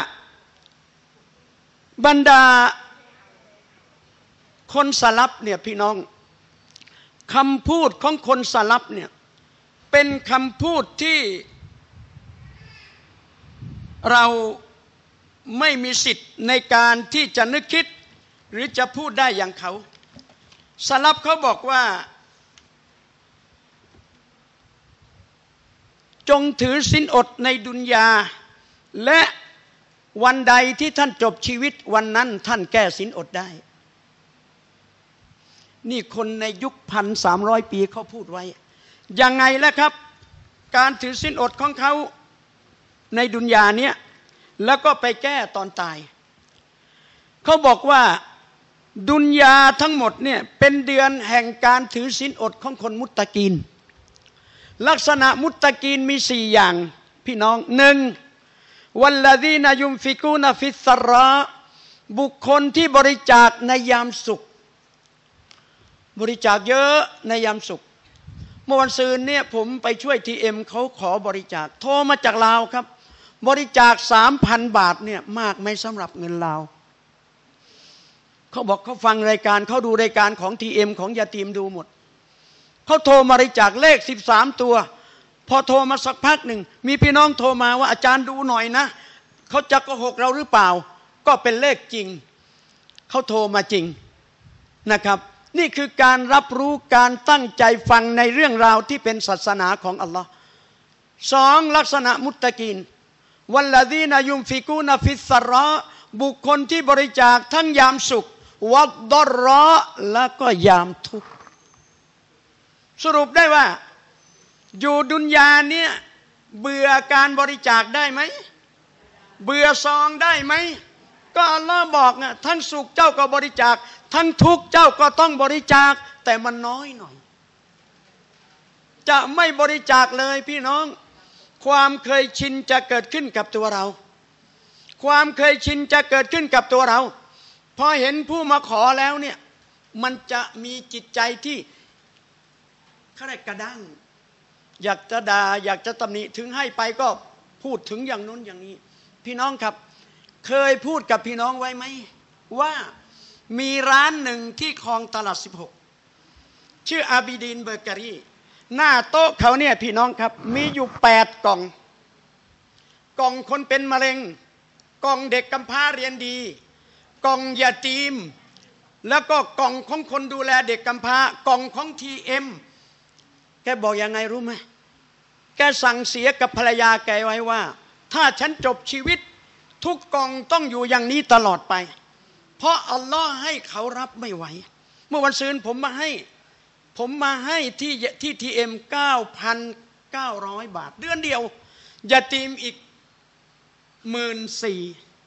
บรรดาคนสลับเนี่ยพี่น้องคำพูดของคนสลับเนี่ยเป็นคำพูดที่เราไม่มีสิทธิ์ในการที่จะนึกคิดหรือจะพูดได้อย่างเขาสลับเขาบอกว่าจงถือศีลอดในดุนยาและวันใดที่ท่านจบชีวิตวันนั้นท่านแก้ศีลอดได้นี่คนในยุคพันสามร้อยปีเขาพูดไว้ยังไงล่ะครับการถือศีลอดของเขาในดุนยาเนี้ยแล้วก็ไปแก้ตอนตายเขาบอกว่าดุนยาทั้งหมดเนี่ยเป็นเดือนแห่งการถือศีลอดของคนมุตตะกีนลักษณะมุตตะกีนมีสี่อย่างพี่น้องหนึ่งวัลลดีนายุมฟิกูนาฟิสซราบุคคลที่บริจาคในยามสุขบริจาคเยอะในยามสุขเมื่อวันซืนเนี่ยผมไปช่วยทีเอ็มเขาขอบริจาคโทรมาจากลาวครับบริจาคสามพันบาทเนี่ยมากไหมสำหรับเงินลาวเขาบอกเขาฟังรายการเขาดูรายการของทีเอ็มของยาตีมดูหมดเขาโทรมาบริจาคเลขสิบสามตัวพอโทรมาสักพักหนึ่งมีพี่น้องโทรมาว่าอาจารย์ดูหน่อยนะเขาจะโกหกเราหรือเปล่าก็เป็นเลขจริงเขาโทรมาจริงนะครับนี่คือการรับรู้การตั้งใจฟังในเรื่องราวที่เป็นศาสนาของอัลลอฮ์สองลักษณะมุตตะกีนวัลลดีนายุมฟิกูนาฟิสซราบุคคลที่บริจาคทั้งยามสุขวัดดอรอและก็ยามทุกข์สรุปได้ว่าอยู่ดุนยาเนี่ยเบื่อการบริจาคได้ไหมเบื่อซองได้ไหมก็อัลลอฮ์บอกนะทั้งสุขเจ้าก็บริจาคทั้งทุกข์เจ้าก็ต้องบริจาคแต่มันน้อยหน่อยจะไม่บริจาคเลยพี่น้องความเคยชินจะเกิดขึ้นกับตัวเราความเคยชินจะเกิดขึ้นกับตัวเราพอเห็นผู้มาขอแล้วเนี่ยมันจะมีจิตใจที่เขาเรียกกระด้างอยากจะด่าอยากจะตำหนิถึงให้ไปก็พูดถึงอย่างนู้นอย่างนี้พี่น้องครับเคยพูดกับพี่น้องไว้ไหมว่ามีร้านหนึ่งที่คลองตลาดสิบหกชื่ออาบิดีนเบเกอรี่หน้าโต๊ะเขาเนี่ยพี่น้องครับมีอยู่แปดกล่องกล่องคนเป็นมะเร็งกล่องเด็กกำพร้าเรียนดีกล่องยาตีมแล้วก็กล่องของคนดูแลเด็กกำพร้ากล่องของทีเอ็มแกบอกยังไงรู้ไหมแกสั่งเสียกับภรรยาแกไว้ว่าถ้าฉันจบชีวิตทุกกล่องต้องอยู่อย่างนี้ตลอดไปเพราะอัลลอฮ์ให้เขารับไม่ไหวเมื่อวันซืนผมมาให้ผมมาให้ที่ที่ทีเอ็มเก้าพันเก้าร้อยบาทเดือนเดียวยาตีมอีกหมื่นสี่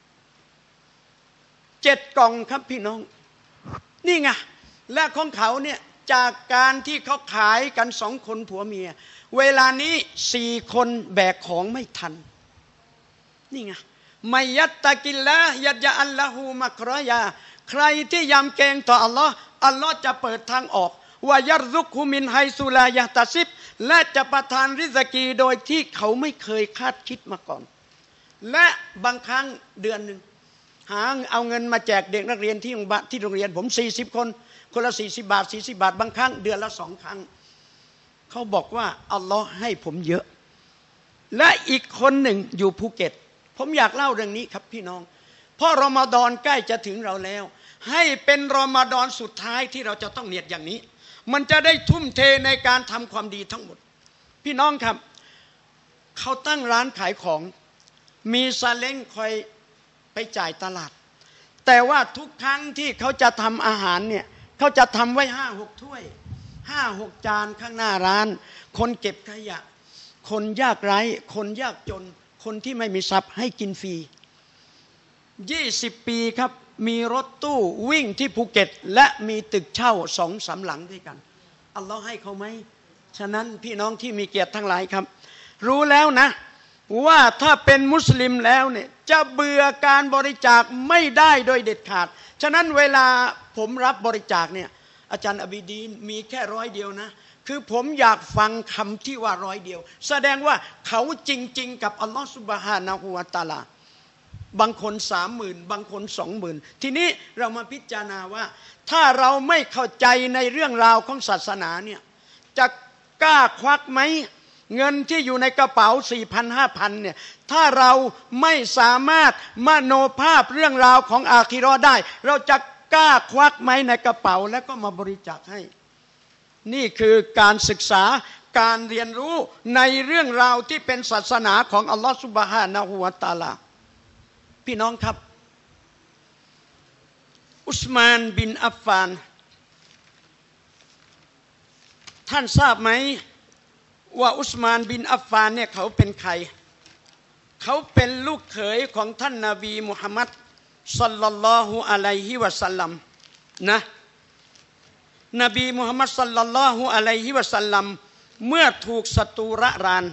เจ็ดกล่องครับพี่น้องนี่ไงและของเขาเนี่ยจากการที่เขาขายกันสองคนผัวเมียเวลานี้สี่คนแบกของไม่ทันนี่ไงไม่ยัตตะกินละยัดยาอัลลอฮูมักรอยาใครที่ยำเกรงต่ออัลลอฮ์อัลลอฮ์จะเปิดทางออกวายัรซุกฮุมินไฮซุลายะตาซิบและจะประทานริซกีโดยที่เขาไม่เคยคาดคิดมาก่อนและบางครั้งเดือนหนึ่งหาเอาเงินมาแจกเด็กนักเรียนที่ที่โรงเรียนผมสี่สิบคนคนละสี่สิบบาทสี่สิบบาทบางครั้งเดือนละสองครั้งเขาบอกว่าอัลลอฮ์ให้ผมเยอะและอีกคนหนึ่งอยู่ภูเก็ตผมอยากเล่าเรื่องนี้ครับพี่น้องเพราะรอมฎอนใกล้จะถึงเราแล้วให้เป็นรอมฎอนสุดท้ายที่เราจะต้องเนียดอย่างนี้มันจะได้ทุ่มเทในการทำความดีทั้งหมดพี่น้องครับเขาตั้งร้านขายของมีซาเล้งคอยไปจ่ายตลาดแต่ว่าทุกครั้งที่เขาจะทำอาหารเนี่ยเขาจะทำไว้ห้าหกถ้วยห้าหกจานข้างหน้าร้านคนเก็บขยะคนยากไร้คนยากจนคนที่ไม่มีทรัพย์ให้กินฟรียี่สิบปีครับมีรถตู้วิ่งที่ภูเก็ตและมีตึกเช่าสองสามหลังด้วยกันอัลลอฮ์ให้เขาไหมฉะนั้นพี่น้องที่มีเกียรติทั้งหลายครับรู้แล้วนะว่าถ้าเป็นมุสลิมแล้วเนี่ยจะเบื่อการบริจาคไม่ได้โดยเด็ดขาดฉะนั้นเวลาผมรับบริจาคเนี่ยอาจารย์อบิดีนมีแค่ร้อยเดียวนะคือผมอยากฟังคำที่ว่าร้อยเดียวแสดงว่าเขาจริงๆกับอัลลอฮฺซุบฮานะฮูวะตะอาลาบางคนสามหมื่นบางคนสองหมื่นทีนี้เรามาพิจารณาว่าถ้าเราไม่เข้าใจในเรื่องราวของศาสนาเนี่ยจะกล้าควักไหมเงินที่อยู่ในกระเป๋า สี่พัน ห้าพัน เนี่ยถ้าเราไม่สามารถมโนภาพเรื่องราวของอาคิเราะห์ได้เราจะกล้าควักไหมในกระเป๋าแล้วก็มาบริจาคให้นี่คือการศึกษาการเรียนรู้ในเรื่องราวที่เป็นศาสนาของอัลลอฮฺซุบฮานะฮูวะตะอาลาพี่น้องครับอุสมานบินอัฟฟานท่านทราบไหมว่าอุสมานบินอัฟฟานเนี่ยเขาเป็นใครเขาเป็นลูกเขยของท่านนบีมุฮัมมัดศ็อลลัลลอฮุอะลัยฮิวะซัลลัมนะนบีมุฮัมมัดศ็อลลัลลอฮุอะลัยฮิวะซัลลัมเมื่อถูกศัตรูระราน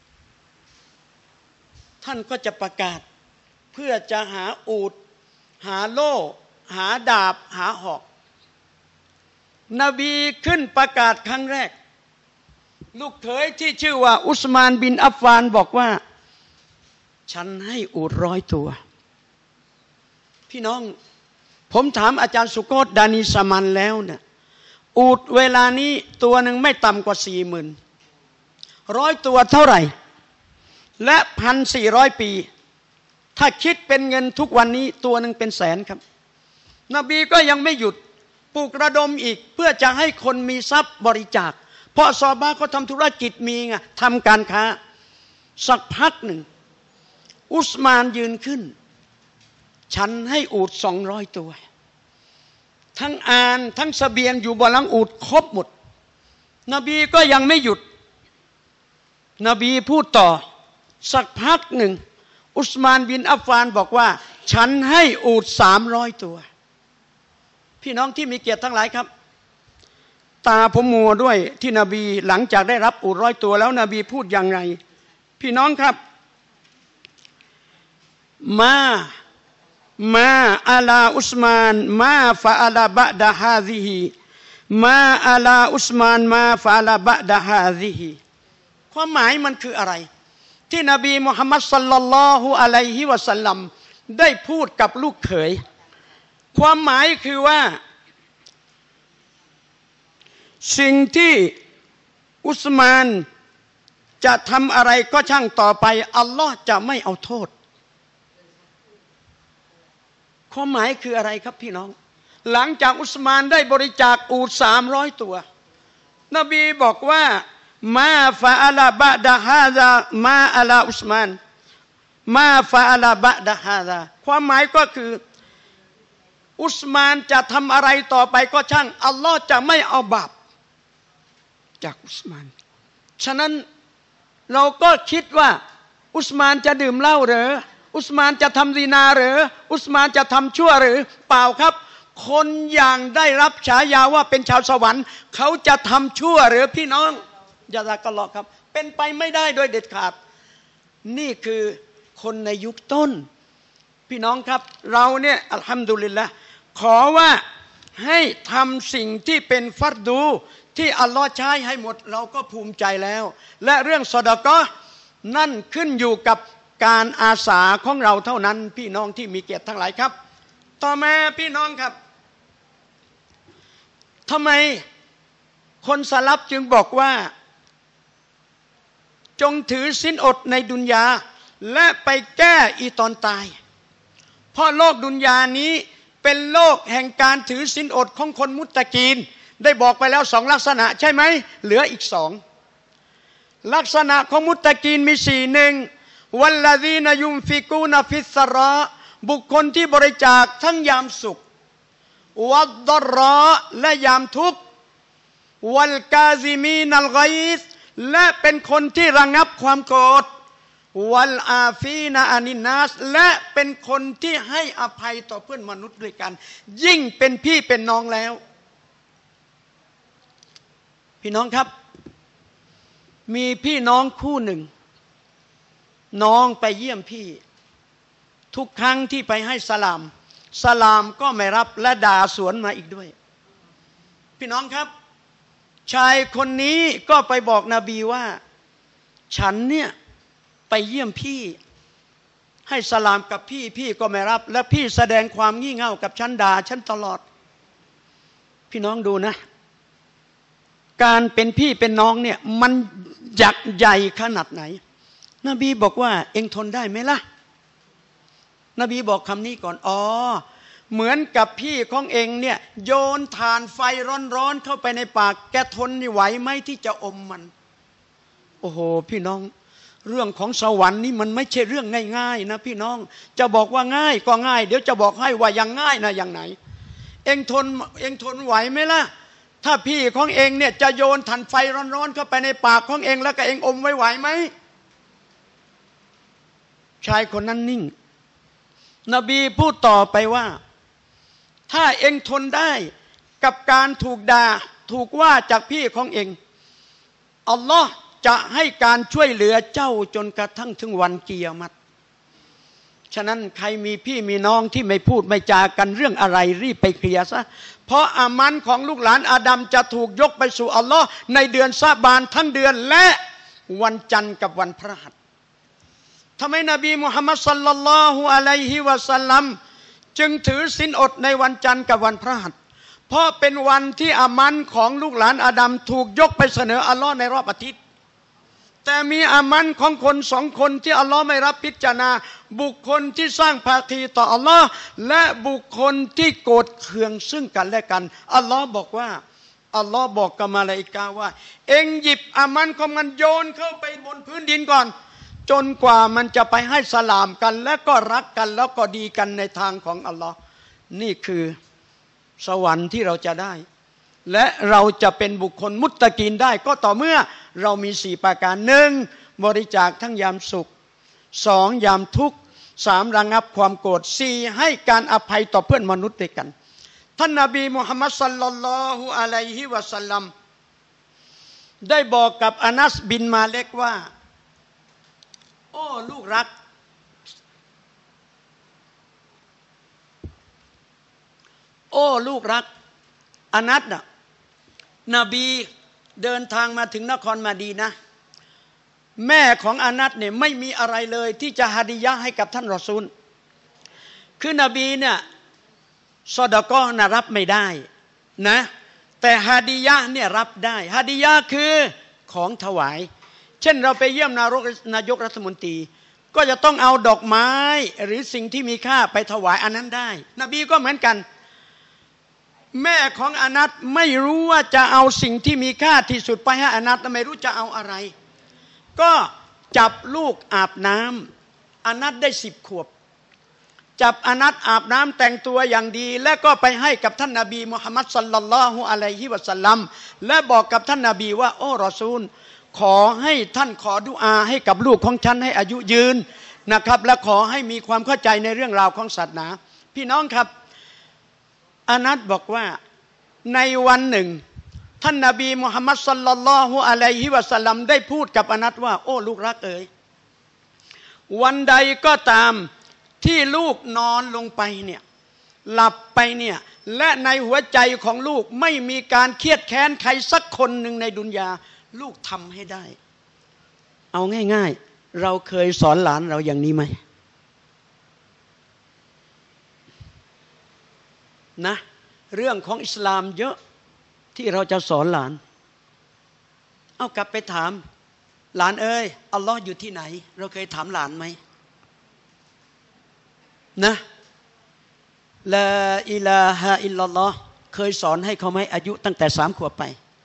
ท่านก็จะประกาศเพื่อจะหาอูฐหาโล่หาดาบหาหอกนบีขึ้นประกาศครั้งแรกลูกเขยที่ชื่อว่าอุสมานบินอัฟฟานบอกว่าฉันให้อูฐร้อยตัวพี่น้องผมถามอาจารย์สุโกตดานีสมันแล้วเนี่ยอูฐเวลานี้ตัวหนึ่งไม่ต่ำกว่าสี่หมื่นร้อยตัวเท่าไหร่และพันสี่ร้อยปีถ้าคิดเป็นเงินทุกวันนี้ตัวหนึ่งเป็นแสนครับนบีก็ยังไม่หยุดปลุกระดมอีกเพื่อจะให้คนมีทรัพย์บริจาคเพราะซอฮาบะห์เขาทำธุรกิจมีไงทำการค้าสักพักหนึ่งอุสมานยืนขึ้นฉันให้อูฐสองร้อยตัวทั้งอานทั้งเสบียงอยู่บนหลังอูฐครบหมดนบีก็ยังไม่หยุดนบีพูดต่อสักพักหนึ่งอุสมานบินอัฟฟานบอกว่าฉันให้อูฐสามร้อยตัวพี่น้องที่มีเกียรติทั้งหลายครับตาผมมัวด้วยที่นบีหลังจากได้รับอูฐร้อยตัวแล้วนบีพูดยังไงพี่น้องครับมามาอาลาอุสมานมาฟาอาลาบะดะฮาซิฮิมาอาลาอุสมานมาฟาอาลาบะดะฮาซิฮิความหมายมันคืออะไรที่นบีมุฮัมมัดศ็อลลัลลอฮุอะลัยฮิวะซัลลัมได้พูดกับลูกเขยความหมายคือว่าสิ่งที่อุสมานจะทำอะไรก็ช่างต่อไปอัลลอฮ์จะไม่เอาโทษความหมายคืออะไรครับพี่น้องหลังจากอุสมานได้บริจาคอูฐสามร้อยตัวนบีบอกว่ามาฟาอาลาบะดะฮาซามาอาลาอุสมานมาฟาอาลาบะดะฮาซาความหมายก็คืออุสมานจะทำอะไรต่อไปก็ช่างอัลลอฮ์จะไม่เอาบาปจากอุสมานฉะนั้นเราก็คิดว่าอุสมานจะดื่มเหล้าหรืออุสมานจะทำซินาหรืออุสมานจะทำชั่วหรือเปล่าครับคนอย่างได้รับฉายาว่าเป็นชาวสวรรค์เขาจะทำชั่วหรือพี่น้องยะซากัลลอฮ์ครับเป็นไปไม่ได้โดยเด็ดขาดนี่คือคนในยุคต้นพี่น้องครับเราเนี่ยอัลฮัมดุลิลละห์ขอว่าให้ทำสิ่งที่เป็นฟัรดูที่อัลลอฮ์ใช้ให้หมดเราก็ภูมิใจแล้วและเรื่องซอดาเกาะห์นั่นขึ้นอยู่กับการอาสาของเราเท่านั้นพี่น้องที่มีเกียรติทั้งหลายครับต่อมาพี่น้องครับทำไมคนสลับจึงบอกว่าจงถือศีลอดในดุนยาและไปแก้อีตอนตายเพราะโลกดุนยานี้เป็นโลกแห่งการถือศีลอดของคนมุตตะกีนได้บอกไปแล้วสองลักษณะใช่ไหมเหลืออีกสองลักษณะของมุตตะกีนมีสี่หนึ่งวัลลซีนยุมฟิกูนฟิสราบุคคลที่บริจาคทั้งยามสุขวัดดรอและยามทุกข์วัลกาซิมีนัลฆอยซและเป็นคนที่ระงับความโกรธวัลอาฟีนาอานินนัสและเป็นคนที่ให้อภัยต่อเพื่อนมนุษย์ด้วยกันยิ่งเป็นพี่เป็นน้องแล้วพี่น้องครับมีพี่น้องคู่หนึ่งน้องไปเยี่ยมพี่ทุกครั้งที่ไปให้สลามสลามก็ไม่รับและด่าสวนมาอีกด้วยพี่น้องครับชายคนนี้ก็ไปบอกนบีว่าฉันเนี่ยไปเยี่ยมพี่ให้สลามกับพี่พี่ก็ไม่รับ และพี่แสดงความงี่เง่ากับฉันด่าฉันตลอดพี่น้องดูนะการเป็นพี่เป็นน้องเนี่ยมันหยักใหญ่ขนาดไหนนบีบอกว่าเอ็งทนได้ไหมล่ะนบีบอกคำนี้ก่อนอ๋อเหมือนกับพี่ของเอ็งเนี่ยโยนถ่านไฟร้อนๆเข้าไปในปากแกทนนี่ไหวไหมที่จะอมมันโอ้โหพี่น้องเรื่องของสวรรค์นี่มันไม่ใช่เรื่องง่ายๆนะพี่น้องจะบอกว่าง่ายก็ง่ายเดี๋ยวจะบอกให้ว่ายังง่ายนะอย่างไหนเอ็งทนเอ็งทนไหวไหมล่ะถ้าพี่ของเอ็งเนี่ยจะโยนถ่านไฟร้อนๆเข้าไปในปากของเอ็งแล้วก็เอ็งอมไว้ไหวไหมชายคนนั้นนิ่งนบีพูดต่อไปว่าถ้าเอ็งทนได้กับการถูกด่าถูกว่าจากพี่ของเอ็งอัลลอฮ์จะให้การช่วยเหลือเจ้าจนกระทั่งถึงวันกิยามะฮ์ฉะนั้นใครมีพี่มีน้องที่ไม่พูดไม่จากันเรื่องอะไรรีบไปเคลียร์ซะเพราะอามันของลูกหลานอาดัมจะถูกยกไปสู่อัลลอฮ์ในเดือนซาบานทั้งเดือนและวันจันทร์กับวันพฤหัสทำไมนบีมุฮัมมัดศ็อลลัลลอฮุอะลัยฮิวะซัลลัมจึงถือศีลอดในวันจันทร์กับวันพฤหัสเพราะเป็นวันที่อามันของลูกหลานอาดัมถูกยกไปเสนออัลลอฮ์ในรอบอาทิตย์แต่มีอามันของคนสองคนที่อัลลอฮ์ไม่รับพิจารณาบุคคลที่สร้างภาคีต่ออัลลอฮ์และบุคคลที่โกรธเคืองซึ่งกันและกันอัลลอฮ์บอกว่าอัลลอฮ์บอกกับมาลาอิกะฮ์ว่าเอ็งหยิบอามันของมันโยนเข้าไปบนพื้นดินก่อนจนกว่ามันจะไปให้สลามกันและก็รักกันแล้วก็ดีกันในทางของอัลลอฮ์นี่คือสวรรค์ที่เราจะได้และเราจะเป็นบุคคลมุตตะกีนได้ก็ต่อเมื่อเรามีสี่ประการหนึ่งบริจาคทั้งยามสุขสองยามทุกข์สามระงับความโกรธสี่ให้การอภัยต่อเพื่อนมนุษย์ด้วยกันท่านนบีมุฮัมมัดศ็อลลัลลอฮุอะลัยฮิวะซัลลัมได้บอกกับอานัสบินมาเลกว่าโอ้ลูกรักโอ้ลูกรักอานัสน่ะนบีเดินทางมาถึงนครมาดีนะแม่ของอานัสเนี่ยไม่มีอะไรเลยที่จะฮาดิยะห์ให้กับท่านรอซูลคือนบีเนี่ยซอดะกอฮ์น่ะรับไม่ได้นะแต่ฮาดิยะห์เนี่ยรับได้ฮาดิยะห์คือของถวายเช่นเราไปเยี่ยมนายกรัฐมนตรีก็จะต้องเอาดอกไม้หรือสิ่งที่มีค่าไปถวายอันนั้นได้นบีก็เหมือนกันแม่ของอานัสไม่รู้ว่าจะเอาสิ่งที่มีค่าที่สุดไปให้อานัสไม่รู้จะเอาอะไรก็จับลูกอาบน้ำอานัสได้สิบขวบจับอานัสอาบน้ำแต่งตัวอย่างดีและก็ไปให้กับท่านนบีมุฮัมมัดศ็อลลัลลอฮุอะลัยฮิวะซัลลัมและบอกกับท่านนบีว่าโอ้รอซูลขอให้ท่านขอดุอาให้กับลูกของฉันให้อายุยืนนะครับและขอให้มีความเข้าใจในเรื่องราวของศาสนาพี่น้องครับอานัสบอกว่าในวันหนึ่งท่านนบีมุฮัมมัดศ็อลลัลลอฮุอะลัยฮิวะซัลลัมได้พูดกับอานัสว่าโอ้ลูกรักเอ๋ยวันใดก็ตามที่ลูกนอนลงไปเนี่ยหลับไปเนี่ยและในหัวใจของลูกไม่มีการเครียดแค้นใครสักคนหนึ่งในดุนยาลูกทำให้ได้เอาง่ายๆเราเคยสอนหลานเราอย่างนี้ไหมนะเรื่องของอิสลามเยอะที่เราจะสอนหลานเอากลับไปถามหลานเอ้ยอัลลอฮ์อยู่ที่ไหนเราเคยถามหลานไหมนะลาอิลาฮะอิลลัลลอฮ์เคยสอนให้เขาไหมอายุตั้งแต่สามขวบไป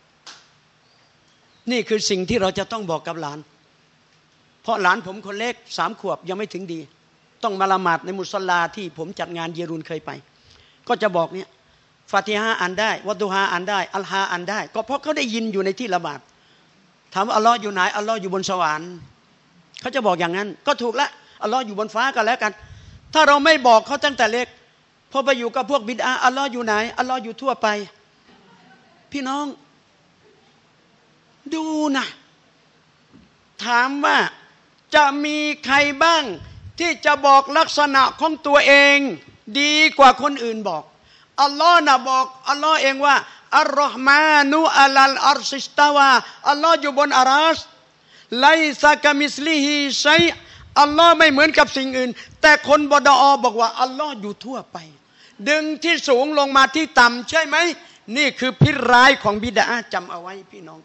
นี่คือสิ่งที่เราจะต้องบอกกับหลานเพราะหลานผมคนเล็กสามขวบยังไม่ถึงดีต้องมาละหมาดในมุศลาที่ผมจัดงานเยรูนเคยไปก็จะบอกเนี่ยฟาติฮะอ่านได้วัดดุฮาอ่านได้อัลฮาอ่านได้ก็เพราะเขาได้ยินอยู่ในที่ละหมาดถามว่าอัลลอฮ์อยู่ไหนอัลลอฮ์อยู่บนสวรรค์เขาจะบอกอย่างนั้นก็ถูกละอัลลอฮ์อยู่บนฟ้ากันแล้วกันถ้าเราไม่บอกเขาตั้งแต่เล็กพอไปอยู่กับพวกบิดอาอัลลอฮ์อยู่ไหนอัลลอฮ์อยู่ทั่วไปพี่น้องดูนะถามว่าจะมีใครบ้างที่จะบอกลักษณะของตัวเองดีกว่าคนอื่นบอกอัลลอฮ์นะบอกอัลลอฮ์เองว่าอัลลอฮ์มานุอัลลอัรชิสตาวาอัลลอฮ์อยู่บนอารัชไลซะกะมิสลิฮิชัยอัลลอฮ์ไม่เหมือนกับสิ่งอื่นแต่คนบดอบอกว่าอัลลอฮ์อยู่ทั่วไปดึงที่สูงลงมาที่ต่ำใช่ไหมนี่คือพิษร้ายของบิดาจำเอาไว้พี่น้อง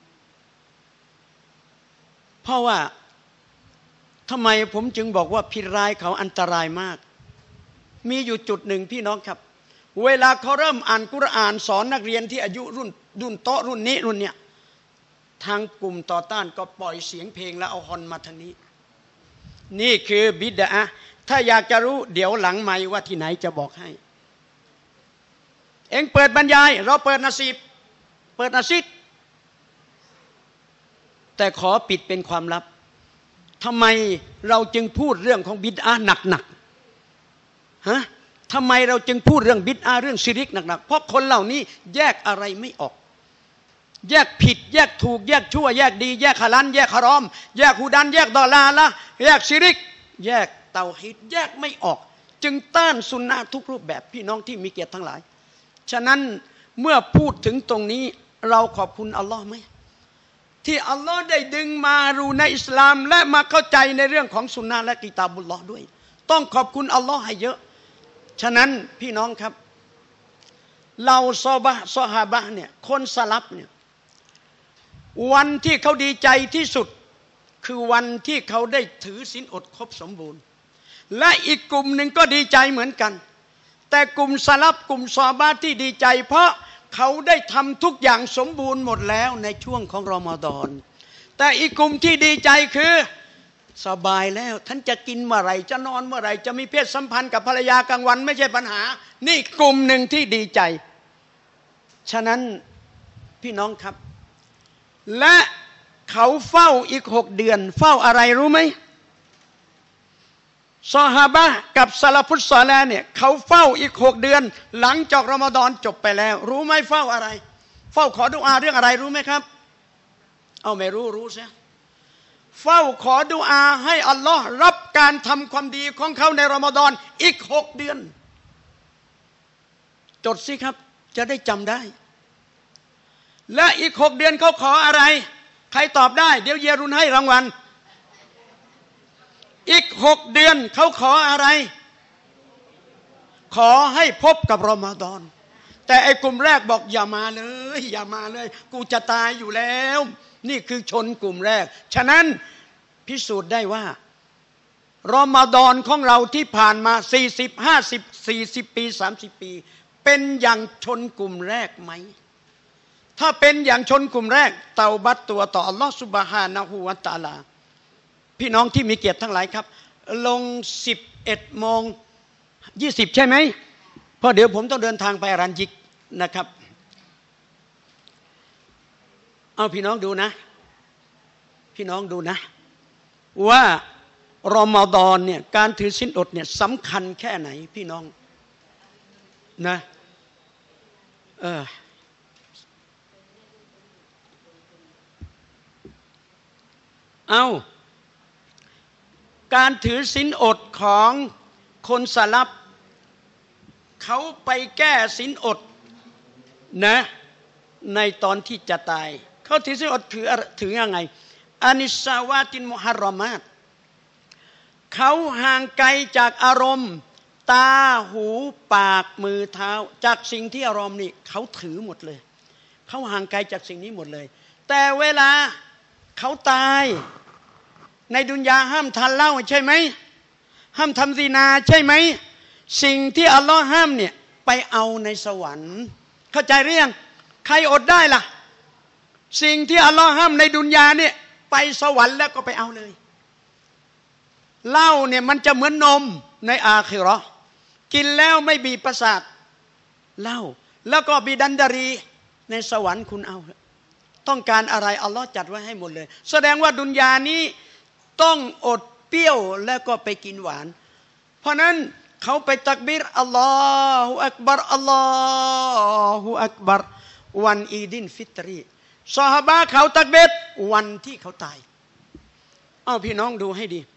เพราะว่าทำไมผมจึงบอกว่าพิษร้ายเขาอันตรายมากมีอยู่จุดหนึ่งพี่น้องครับเวลาเขาเริ่มอ่านกุรอานสอนนักเรียนที่อายุรุ่นรุ่นโตรุ่นนี้รุ่นเนี้ยทางกลุ่มต่อต้านก็ปล่อยเสียงเพลงแล้วเอาฮอนมาทางนี้นี่คือบิดาถ้าอยากจะรู้เดี๋ยวหลังไมค์ว่าที่ไหนจะบอกให้เองเปิดบรรยายเราเปิดนาซีบเปิดนาซิดแต่ขอปิดเป็นความลับทำไมเราจึงพูดเรื่องของบิดาหนักๆฮะทำไมเราจึงพูดเรื่องบิดาเรื่องชิริกหนักๆเพราะคนเหล่านี้แยกอะไรไม่ออกแยกผิดแยกถูกแยกชั่วแยกดีแยกฮาลาลแยกฮารอมแยกฮูดันแยกดอลาละแยกชิริกแยกเตาฮีดแยกไม่ออกจึงต้านสุนนะทุกรูปแบบพี่น้องที่มีเกียรติทั้งหลายฉะนั้นเมื่อพูดถึงตรงนี้เราขอบคุณอัลลอฮ์ไหมที่อัลลอฮ์ได้ดึงมารู้ในอิสลามและมาเข้าใจในเรื่องของสุนนะและกิตาบุลลอฮ์ด้วยต้องขอบคุณอัลลอฮ์ให้เยอะฉะนั้นพี่น้องครับเราซอบะซอฮาบะเนี่ยคนสลับเนี่ยวันที่เขาดีใจที่สุดคือวันที่เขาได้ถือศีลอดครบสมบูรณ์และอีกกลุ่มหนึ่งก็ดีใจเหมือนกันแต่กลุ่มสลับกลุ่มซอฮาบะที่ดีใจเพราะเขาได้ทำทุกอย่างสมบูรณ์หมดแล้วในช่วงของรอมฎอนแต่อีกกลุ่มที่ดีใจคือสบายแล้วท่านจะกินเมื่อไหร่จะนอนเมื่อไหร่จะมีเพศสัมพันธ์กับภรรยากลางวันไม่ใช่ปัญหานี่กลุ่มหนึ่งที่ดีใจฉะนั้นพี่น้องครับและเขาเฝ้าอีกหกเดือนเฝ้าอะไรรู้ไหมซอฮาบะห์กับซะลาฟุสซอลิห์เนี่ยเขาเฝ้าอีกหกเดือนหลังจากรอมฎอนจบไปแล้วรู้ไหมเฝ้าอะไรเฝ้าขอดุอาเรื่องอะไรรู้ไหมครับเอาไม่รู้รู้ซะเฝ้าขอดุอาให้อัลลอฮ์รับการทำความดีของเขาในรอมฎอนอีกหกเดือนจดสิครับจะได้จำได้และอีกหกเดือนเขาขออะไรใครตอบได้เดี๋ยวเยรุนให้รางวัลอีกหกเดือนเขาขออะไรขอให้พบกับรอมฎอนแต่ไอ้กลุ่มแรกบอกอย่ามาเลยอย่ามาเลยกูจะตายอยู่แล้วนี่คือชนกลุ่มแรกฉะนั้นพิสูจน์ได้ว่ารอมฎอนของเราที่ผ่านมาสี่สิบ ห้าสิบ สี่สิบปีสามสิบปีเป็นอย่างชนกลุ่มแรกไหมถ้าเป็นอย่างชนกลุ่มแรกเตาบัตตัวต่ออัลลอฮฺซุบฮานะฮูวะตะอาลาพี่น้องที่มีเกียรติทั้งหลายครับลงสิบเอ็ดโมงยี่สิบใช่ไหมเพราะเดี๋ยวผมต้องเดินทางไปอารัญญิกนะครับเอาพี่น้องดูนะพี่น้องดูนะว่ารอมฎอนเนี่ยการถือศีลอดเนี่ยสำคัญแค่ไหนพี่น้องนะเออเอาการถือศีลอดของคนสลับเขาไปแก้ศีลอดนะในตอนที่จะตายเขาถือศีลอดถือถือยังไงอานิสาวาตินมุฮัรรอมาตเขาห่างไกลจากอารมณ์ตาหูปากมือเท้าจากสิ่งที่อารมณ์นี่เขาถือหมดเลยเขาห่างไกลจากสิ่งนี้หมดเลยแต่เวลาเขาตายในดุนยาห้ามทานเหล้าใช่ไหมห้ามทำซินาใช่ไหมสิ่งที่อัลลอฮ์ห้ามเนี่ยไปเอาในสวรรค์เข้าใจหรือยังใครอดได้ล่ะสิ่งที่อัลลอฮ์ห้ามในดุนยาเนี่ยไปสวรรค์แล้วก็ไปเอาเลยเหล้าเนี่ยมันจะเหมือนนมในอาคิเราะห์กินแล้วไม่บีบประสาทเหล้าแล้วก็บิดันดารีในสวรรค์คุณเอาต้องการอะไรอัลลอฮ์จัดไว้ให้หมดเลยแสดงว่าดุนยานี้ต้องอดเปรี้ยวแล้วก็ไปกินหวานเพราะนั้นเขาไปตักบิรอัลลอฮฺอักบัรอัลลอฮฺอักบัรวันอีดินฟิตรีซอฮาบะห์เขาตักบิรวันที่เขาตายเอาพี่น้องดูให้ดี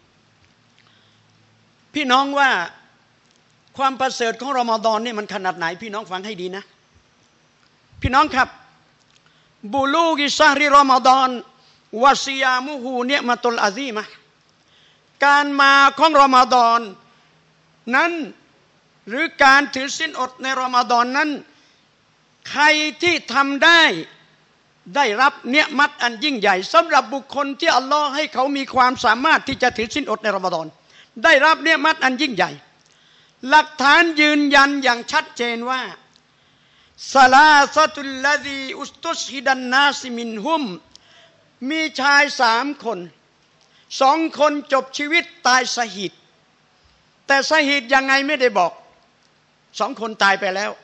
พี่น้องว่าความประเสริฐของรอมฎอนนี่มันขนาดไหนพี่น้องฟังให้ดีนะพี่น้องครับบูลูกิซะฮริรอมฎอนวะซิยามุฮูเนียมะตุลอาซีมะการมาของรอมฎอนนั้นหรือการถือศีลอดในรอมฎอนนั้นใครที่ทำได้ได้รับเนียมัตอันยิ่งใหญ่สำหรับบุคคลที่อัลลอฮ์ให้เขามีความสามารถที่จะถือศีลอดในรอมฎอนได้รับเนียมัตอันยิ่งใหญ่หลักฐานยืนยันอย่างชัดเจนว่าซาลาซะตุลลซีอุสตุชฮิดันนาสมินฮุมมีชายสามคนสองคนจบชีวิตตายชะฮีดแต่ชะฮีดยังไงไม่ได้บอกสองคนตายไปแล้ว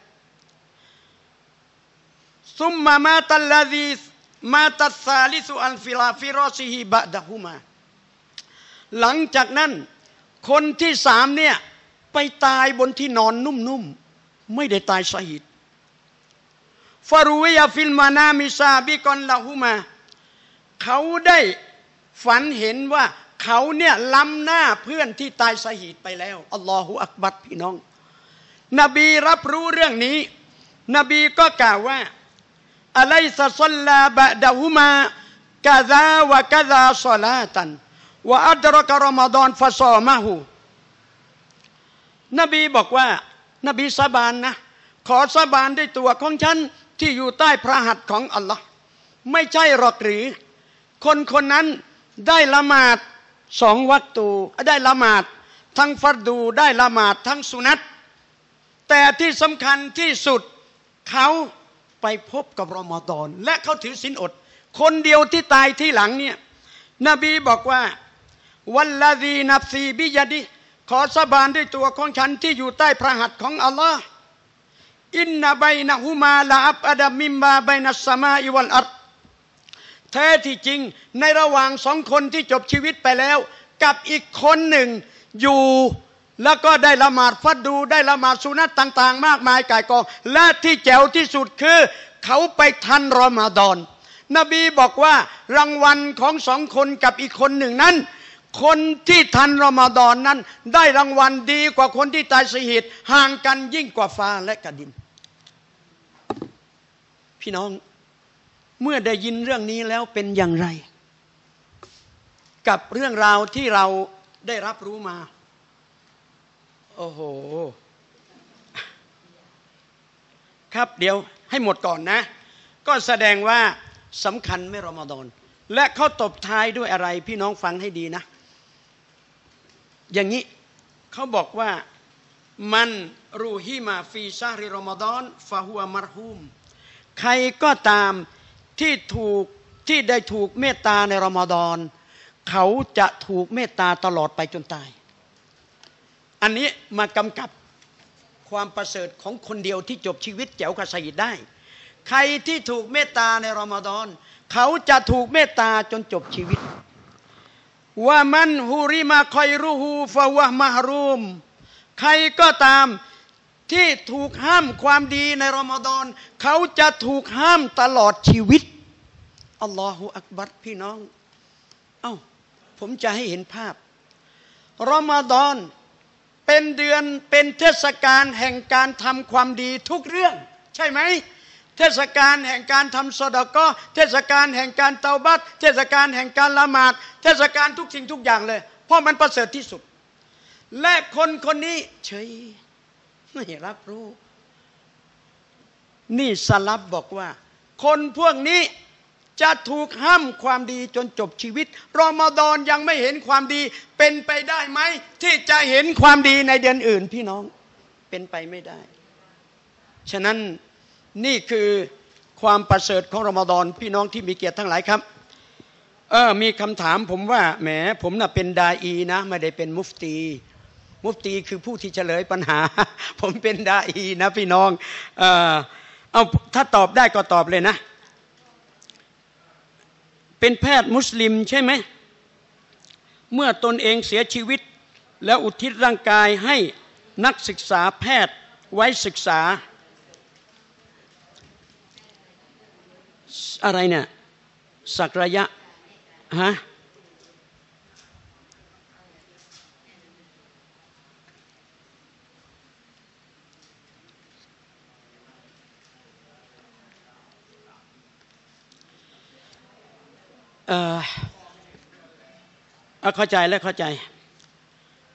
ซุมมามาตัลลซีมาตัสซาลิสุอัลฟิลาฟิรอซิฮิบะดะฮุมาหลังจากนั้นคนที่สามเนี่ยไปตายบนที่นอนนุ่มๆไม่ได้ตายชะฮีดฟารุวิยาฟิลมานามิซาบิกอนละฮุมาเขาได้ฝันเห็นว่าเขาเนี่ยล้ำหน้าเพื่อนที่ตายชะฮีดไปแล้วอัลลอฮุอักบัรพี่น้องนบีรับรู้เรื่องนี้นบีก็กล่าวว่าอะลัยซะศ็อลลาบะดะฮุมากะซาวะกะซาศอลาตันวะอัดรอกะรอมฎอนฟะซอมะฮูนบีบอกว่านบีสาบานนะขอสาบานด้วยตัวของฉันที่อยู่ใต้พระหัตถ์ของอัลลอฮ์ไม่ใช่หรอกหรือคนคนนั้นได้ละหมาดสองวักตูได้ละหมาดทั้งฟัรดูได้ละหมาดทั้งสุนัตแต่ที่สำคัญที่สุดเขาไปพบกับรอมฎอนและเขาถือศีลอดคนเดียวที่ตายที่หลังเนี่ยนบีบอกว่าวัลลาซีนับซีบิยะดิขอสาบานด้วยตัวของฉันที่อยู่ใต้พระหัตถ์ของอัลลอฮ์อินนะบัยนะฮุมาลาอับอดะมิมมาบัยนัสสมาอิวัลอัรฎ์แท้ที่จริงในระหว่างสองคนที่จบชีวิตไปแล้วกับอีกคนหนึ่งอยู่แล้วก็ได้ละหมาดฟัดดูได้ละหมาดสุนัตต่างๆมากมายก่ายกองและที่แจ๋วที่สุดคือเขาไปทันรอมฎอนนบีบอกว่ารางวัลของสองคนกับอีกคนหนึ่งนั้นคนที่ทันรอมฎอนนั้นได้รางวัลดีกว่าคนที่ตายชะฮีดห่างกันยิ่งกว่าฟ้าและแผ่นดินพี่น้องเมื่อได้ยินเรื่องนี้แล้วเป็นอย่างไรกับเรื่องราวที่เราได้รับรู้มาโอ้โหครับเดี๋ยวให้หมดก่อนนะก็แสดงว่าสำคัญไม่รอมฎอนและเขาตบท้ายด้วยอะไรพี่น้องฟังให้ดีนะอย่างนี้เขาบอกว่ามันรูฮีมาฟีชาริรอมฎอนฟาฮัวมัรฮูมใครก็ตามที่ถูกที่ได้ถูกเมตตาในรอมฎอนเขาจะถูกเมตตาตลอดไปจนตายอันนี้มากำกับความประเสริฐของคนเดียวที่จบชีวิตแจ๋วกับชะฮีดได้ใครที่ถูกเมตตาในรอมฎอนเขาจะถูกเมตตาจนจบชีวิตว่ามันฮูริมาคอยรูฮูฟาวะมะฮรูมใครก็ตามที่ถูกห้ามความดีในรอมฎอนเขาจะถูกห้ามตลอดชีวิตอัลลอฮฺอักบัรพี่น้องเอ้าผมจะให้เห็นภาพรอมฎอนเป็นเดือนเป็นเทศกาลแห่งการทำความดีทุกเรื่องใช่ไหมเทศกาลแห่งการทำซอดาเกาะห์เทศกาลแห่งการเตาบัตเทศกาลแห่งการละหมาดเทศกาลทุกสิ่งทุกอย่างเลยเพราะมันประเสริฐที่สุดและคนคนนี้เฉยไม่รับรู้นี่สลับบอกว่าคนพวกนี้จะถูกห้ามความดีจนจบชีวิตรอมฎอนยังไม่เห็นความดีเป็นไปได้ไหมที่จะเห็นความดีในเดือนอื่นพี่น้องเป็นไปไม่ได้ฉะนั้นนี่คือความประเสริฐของรอมฎอนพี่น้องที่มีเกียรติทั้งหลายครับเออมีคำถามผมว่าแหมผมน่ะเป็นดาอีนะไม่ได้เป็นมุฟตีมุฟตีคือผู้ที่เฉลยปัญหาผมเป็นดาอีนะพี่น้องเออเอาถ้าตอบได้ก็ตอบเลยนะเป็นแพทย์มุสลิมใช่ไหมเมื่อตนเองเสียชีวิตแล้วอุทิศร่างกายให้นักศึกษาแพทย์ไว้ศึกษาอะไรเนี่ยสักระยะฮะเออเข้าใจแล้วเข้าใจ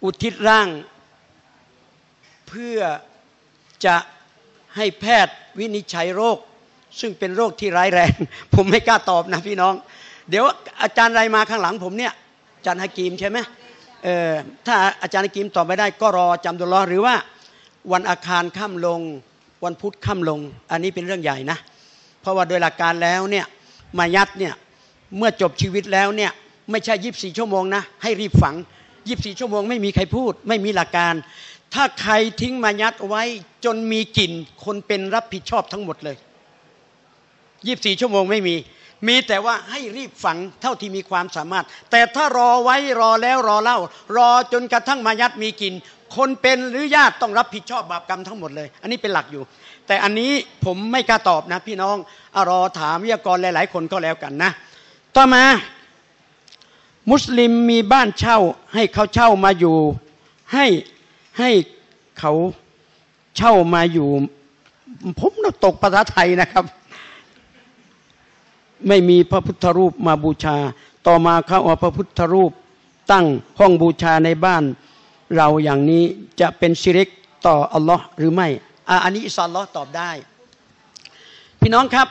อุทิศร่างเพื่อจะให้แพทย์วินิจฉัยโรคซึ่งเป็นโรคที่ร้ายแรงผมไม่กล้าตอบนะพี่น้องเดี๋ยวอาจารย์ไรมาข้างหลังผมเนี่ยอาจารย์ฮะกีมใช่ไหมเออถ้าอาจารย์ฮะกีมตอบไม่ได้ก็รอจำดุลลอฮ์หรือว่าวันอังคารค่ำลงวันพุธค่ำลงอันนี้เป็นเรื่องใหญ่นะเพราะว่าโดยหลักการแล้วเนี่ยมายัดเนี่ยเมื่อจบชีวิตแล้วเนี่ยไม่ใช่ยี่สิบสี่ชั่วโมงนะให้รีบฝังยี่สิบสี่ชั่วโมงไม่มีใครพูดไม่มีหลักการถ้าใครทิ้งมายัดไว้จนมีกลิ่นคนเป็นรับผิดชอบทั้งหมดเลยยี่สิบสี่ชั่วโมงไม่มีมีแต่ว่าให้รีบฝังเท่าที่มีความสามารถแต่ถ้ารอไว้รอแล้วรอเล่ารอจนกระทั่งมายัดมีกลิ่นคนเป็นหรือญาติต้องรับผิดชอบบาปกรรมทั้งหมดเลยอันนี้เป็นหลักอยู่แต่อันนี้ผมไม่กล้าตอบนะพี่น้องอรอถามวิทยากรหลายๆคนก็แล้วกันนะต่อมามุสลิมมีบ้านเช่าให้เขาเช่ามาอยู่ให้ให้เขาเช่ามาอยู่ผมน่าตกภาษาไทยนะครับไม่มีพระพุทธรูปมาบูชาต่อมาเขาเอาพระพุทธรูปตั้งห้องบูชาในบ้านเราอย่างนี้จะเป็นชิริกต่ออัลลอฮ์หรือไม่อ่ะอันนี้อิสลามตอบได้พี่น้องครับ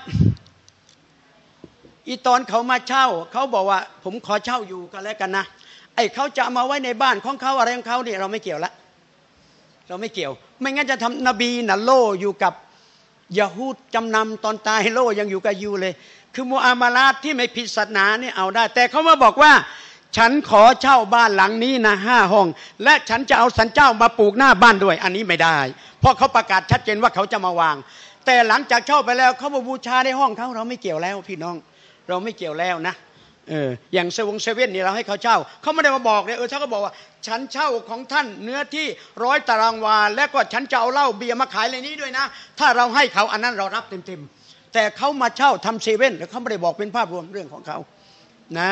อีตอนเขามาเช่าเขาบอกว่าผมขอเช่าอยู่กันแล้วกันนะไอ้เขาจะเอามาไว้ในบ้านของเขาอะไรของเขาเนี่ยเราไม่เกี่ยวละเราไม่เกี่ยวไม่งั้นจะทำนบีน่ะโลอยู่กับยะฮูดจำนำตอนตายโลยังอยู่กับยูเลยคือมุอามาลาตที่ไม่ผิดศาสนาเนี่ยเอาได้แต่เขามาบอกว่าฉันขอเช่าบ้านหลังนี้นะห้าห้องและฉันจะเอาสันเจ้ามาปลูกหน้าบ้านด้วยอันนี้ไม่ได้เพราะเขาประกาศชัดเจนว่าเขาจะมาวางแต่หลังจากเช่าไปแล้วเขามาบูชาในห้องเขาเราไม่เกี่ยวแล้วพี่น้องเราไม่เกี่ยวแล้วนะเอออย่างเซเว่นเซเว่นนี่เราให้เขาเช่าเขาไม่ได้มาบอกเลยเออเขาก็บอกว่าฉันเช่าของท่านเนื้อที่ร้อยตารางวาและก็ฉันจะเอาเหล้าเบียร์มาขายในนี้ด้วยนะถ้าเราให้เขาอันนั้นเรารับเต็มๆแต่เขามาเช่าทำเซเว่นแล้วเขาไม่ได้บอกเป็นภาพรวมเรื่องของเขานะ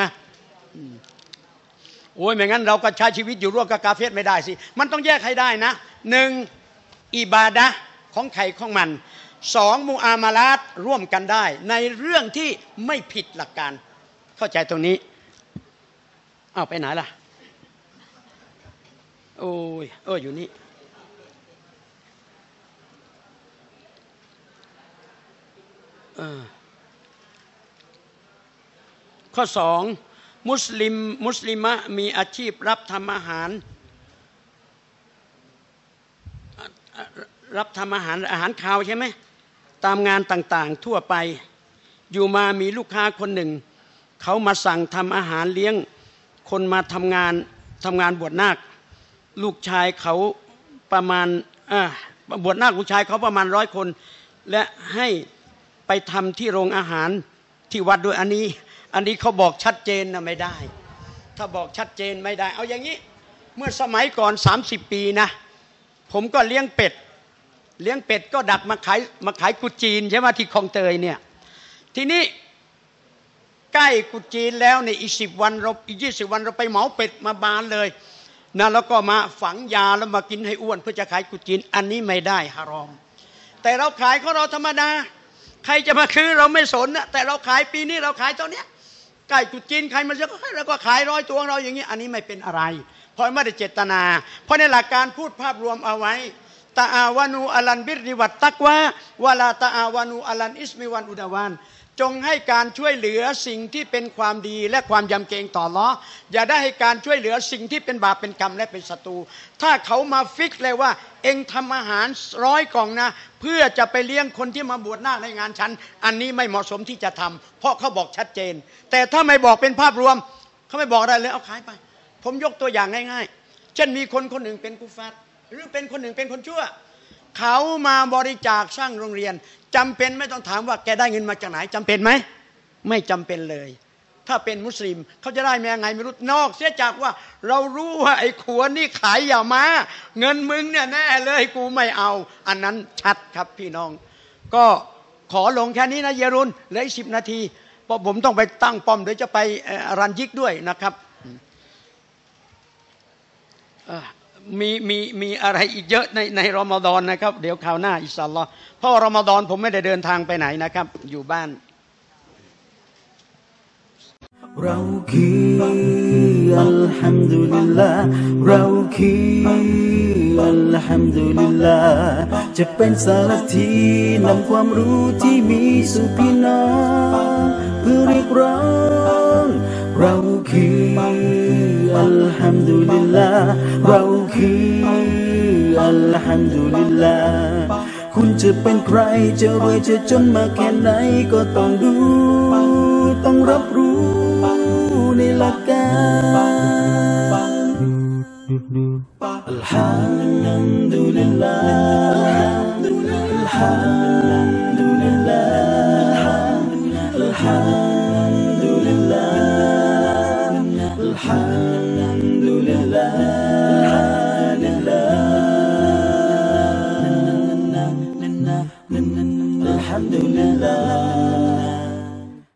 โอ้ยไม่งั้นเราก็ใช้ชีวิตอยู่ร่วมกับกาเฟรไม่ได้สิมันต้องแยกให้ได้นะหนึ่งอิบาดะห์ของใครของมันสองมุอามาลาตร่วมกันได้ในเรื่องที่ไม่ผิดหลักการเข้าใจตรงนี้อ้าวไปไหนล่ะโอ้ยเอออยู่นี่เออข้อสองมุสลิมมุสลิมะมีอาชีพรับทำอาหารรับทำอาหารอาหารคาวใช่ไหมตามงานต่างๆทั่วไปอยู่มามีลูกค้าคนหนึ่งเขามาสั่งทำอาหารเลี้ยงคนมาทำงานทำงานบวชนาคลูกชายเขาประมาณอ่าบวชนาคลูกชายเขาประมาณร้อยคนและให้ไปทำที่โรงอาหารที่วัดด้วยอันนี้อันนี้เขาบอกชัดเจนนะไม่ได้ถ้าบอกชัดเจนไม่ได้เอาอย่างนี้เมื่อสมัยก่อนสามสิบปีนะผมก็เลี้ยงเป็ดเลี้ยงเป็ดก็ดัดมาขายมาขายกุจีนใช่ไหมที่คลองเตยเนี่ยทีนี้ใกล้กุจีนแล้วในอีกสิบวันเราอีกยี่สิบวันเราไปเหมาเป็ดมาบานเลยนะแล้วก็มาฝังยาแล้วมากินให้อ้วนเพื่อจะขายกุจีนอันนี้ไม่ได้ฮารอมแต่เราขายของเราธรรมดาใครจะมาคือเราไม่สนนะแต่เราขายปีนี้เราขายตอนเนี้ยใกล้กุจีนใครมันจะก็ให้เราก็ขายร้อยตัวของเราอย่างนี้อันนี้ไม่เป็นอะไรเพราะไม่ได้เจตนาเพราะในหลักการพูดภาพรวมเอาไว้ตะอาวานูอัลันบิริวัตตักวาวะลาตะอาวานูอัลันอิสมิวันอุดาวานจงให้การช่วยเหลือสิ่งที่เป็นความดีและความยำเกรงต่ออัลเลาะห์อย่าได้ให้การช่วยเหลือสิ่งที่เป็นบาปเป็นกรรมและเป็นศัตรูถ้าเขามาฟิกเลยว่าเองทำอาหารร้อยกล่องนะเพื่อจะไปเลี้ยงคนที่มาบวชนาคในงานฉันอันนี้ไม่เหมาะสมที่จะทำเพราะเขาบอกชัดเจนแต่ถ้าไม่บอกเป็นภาพรวมเขาไม่บอกอะไรเลยเอาขายไปผมยกตัวอย่างง่ายๆเช่นมีคนคนหนึ่งเป็นกุฟาร์หรือเป็นคนหนึ่งเป็นคนชั่วเขามาบริจาคสร้างโรงเรียนจำเป็นไม่ต้องถามว่าแกได้เงินมาจากไหนจำเป็นไหมไม่จำเป็นเลยถ้าเป็นมุสลิมเขาจะได้มายังไงไม่รู้นอกเสียจากว่าเรารู้ว่าไอ้ขวดนี่ขายอย่ามาเงินมึงเนี่ยแน่เลยกูไม่เอาอันนั้นชัดครับพี่น้องก็ขอลงแค่นี้นะเยรุนเหลืออีกสิบนาทีเพราะผมต้องไปตั้งป้อมเดี๋ยวจะไปรันยิกด้วยนะครับมีมีมีอะไรอีกเยอะในในรอมฎอนนะครับเดี๋ยวคราวหน้าอินชาอัลลอฮ์เพราะรอมฎอนผมไม่ได้เดินทางไปไหนนะครับอยู่บ้านเราคืออัลฮัมดุลิลลาห์เราคืออัลฮัมดุลิลลาห์จะเป็นสารทีนำความรู้ที่มีสู่พี่น้องเพื่อเรียกร้องเราคืออัลฮัมดุลิลลาห์เราคืออัลฮัมดุลิลลาห์คุณจะเป็นใครจะรวยจะจนมาแค่ไหนก็ต้องดูต้องรับรู้ในหลักการอัลฮัมดุลิลลาห์อัลฮัม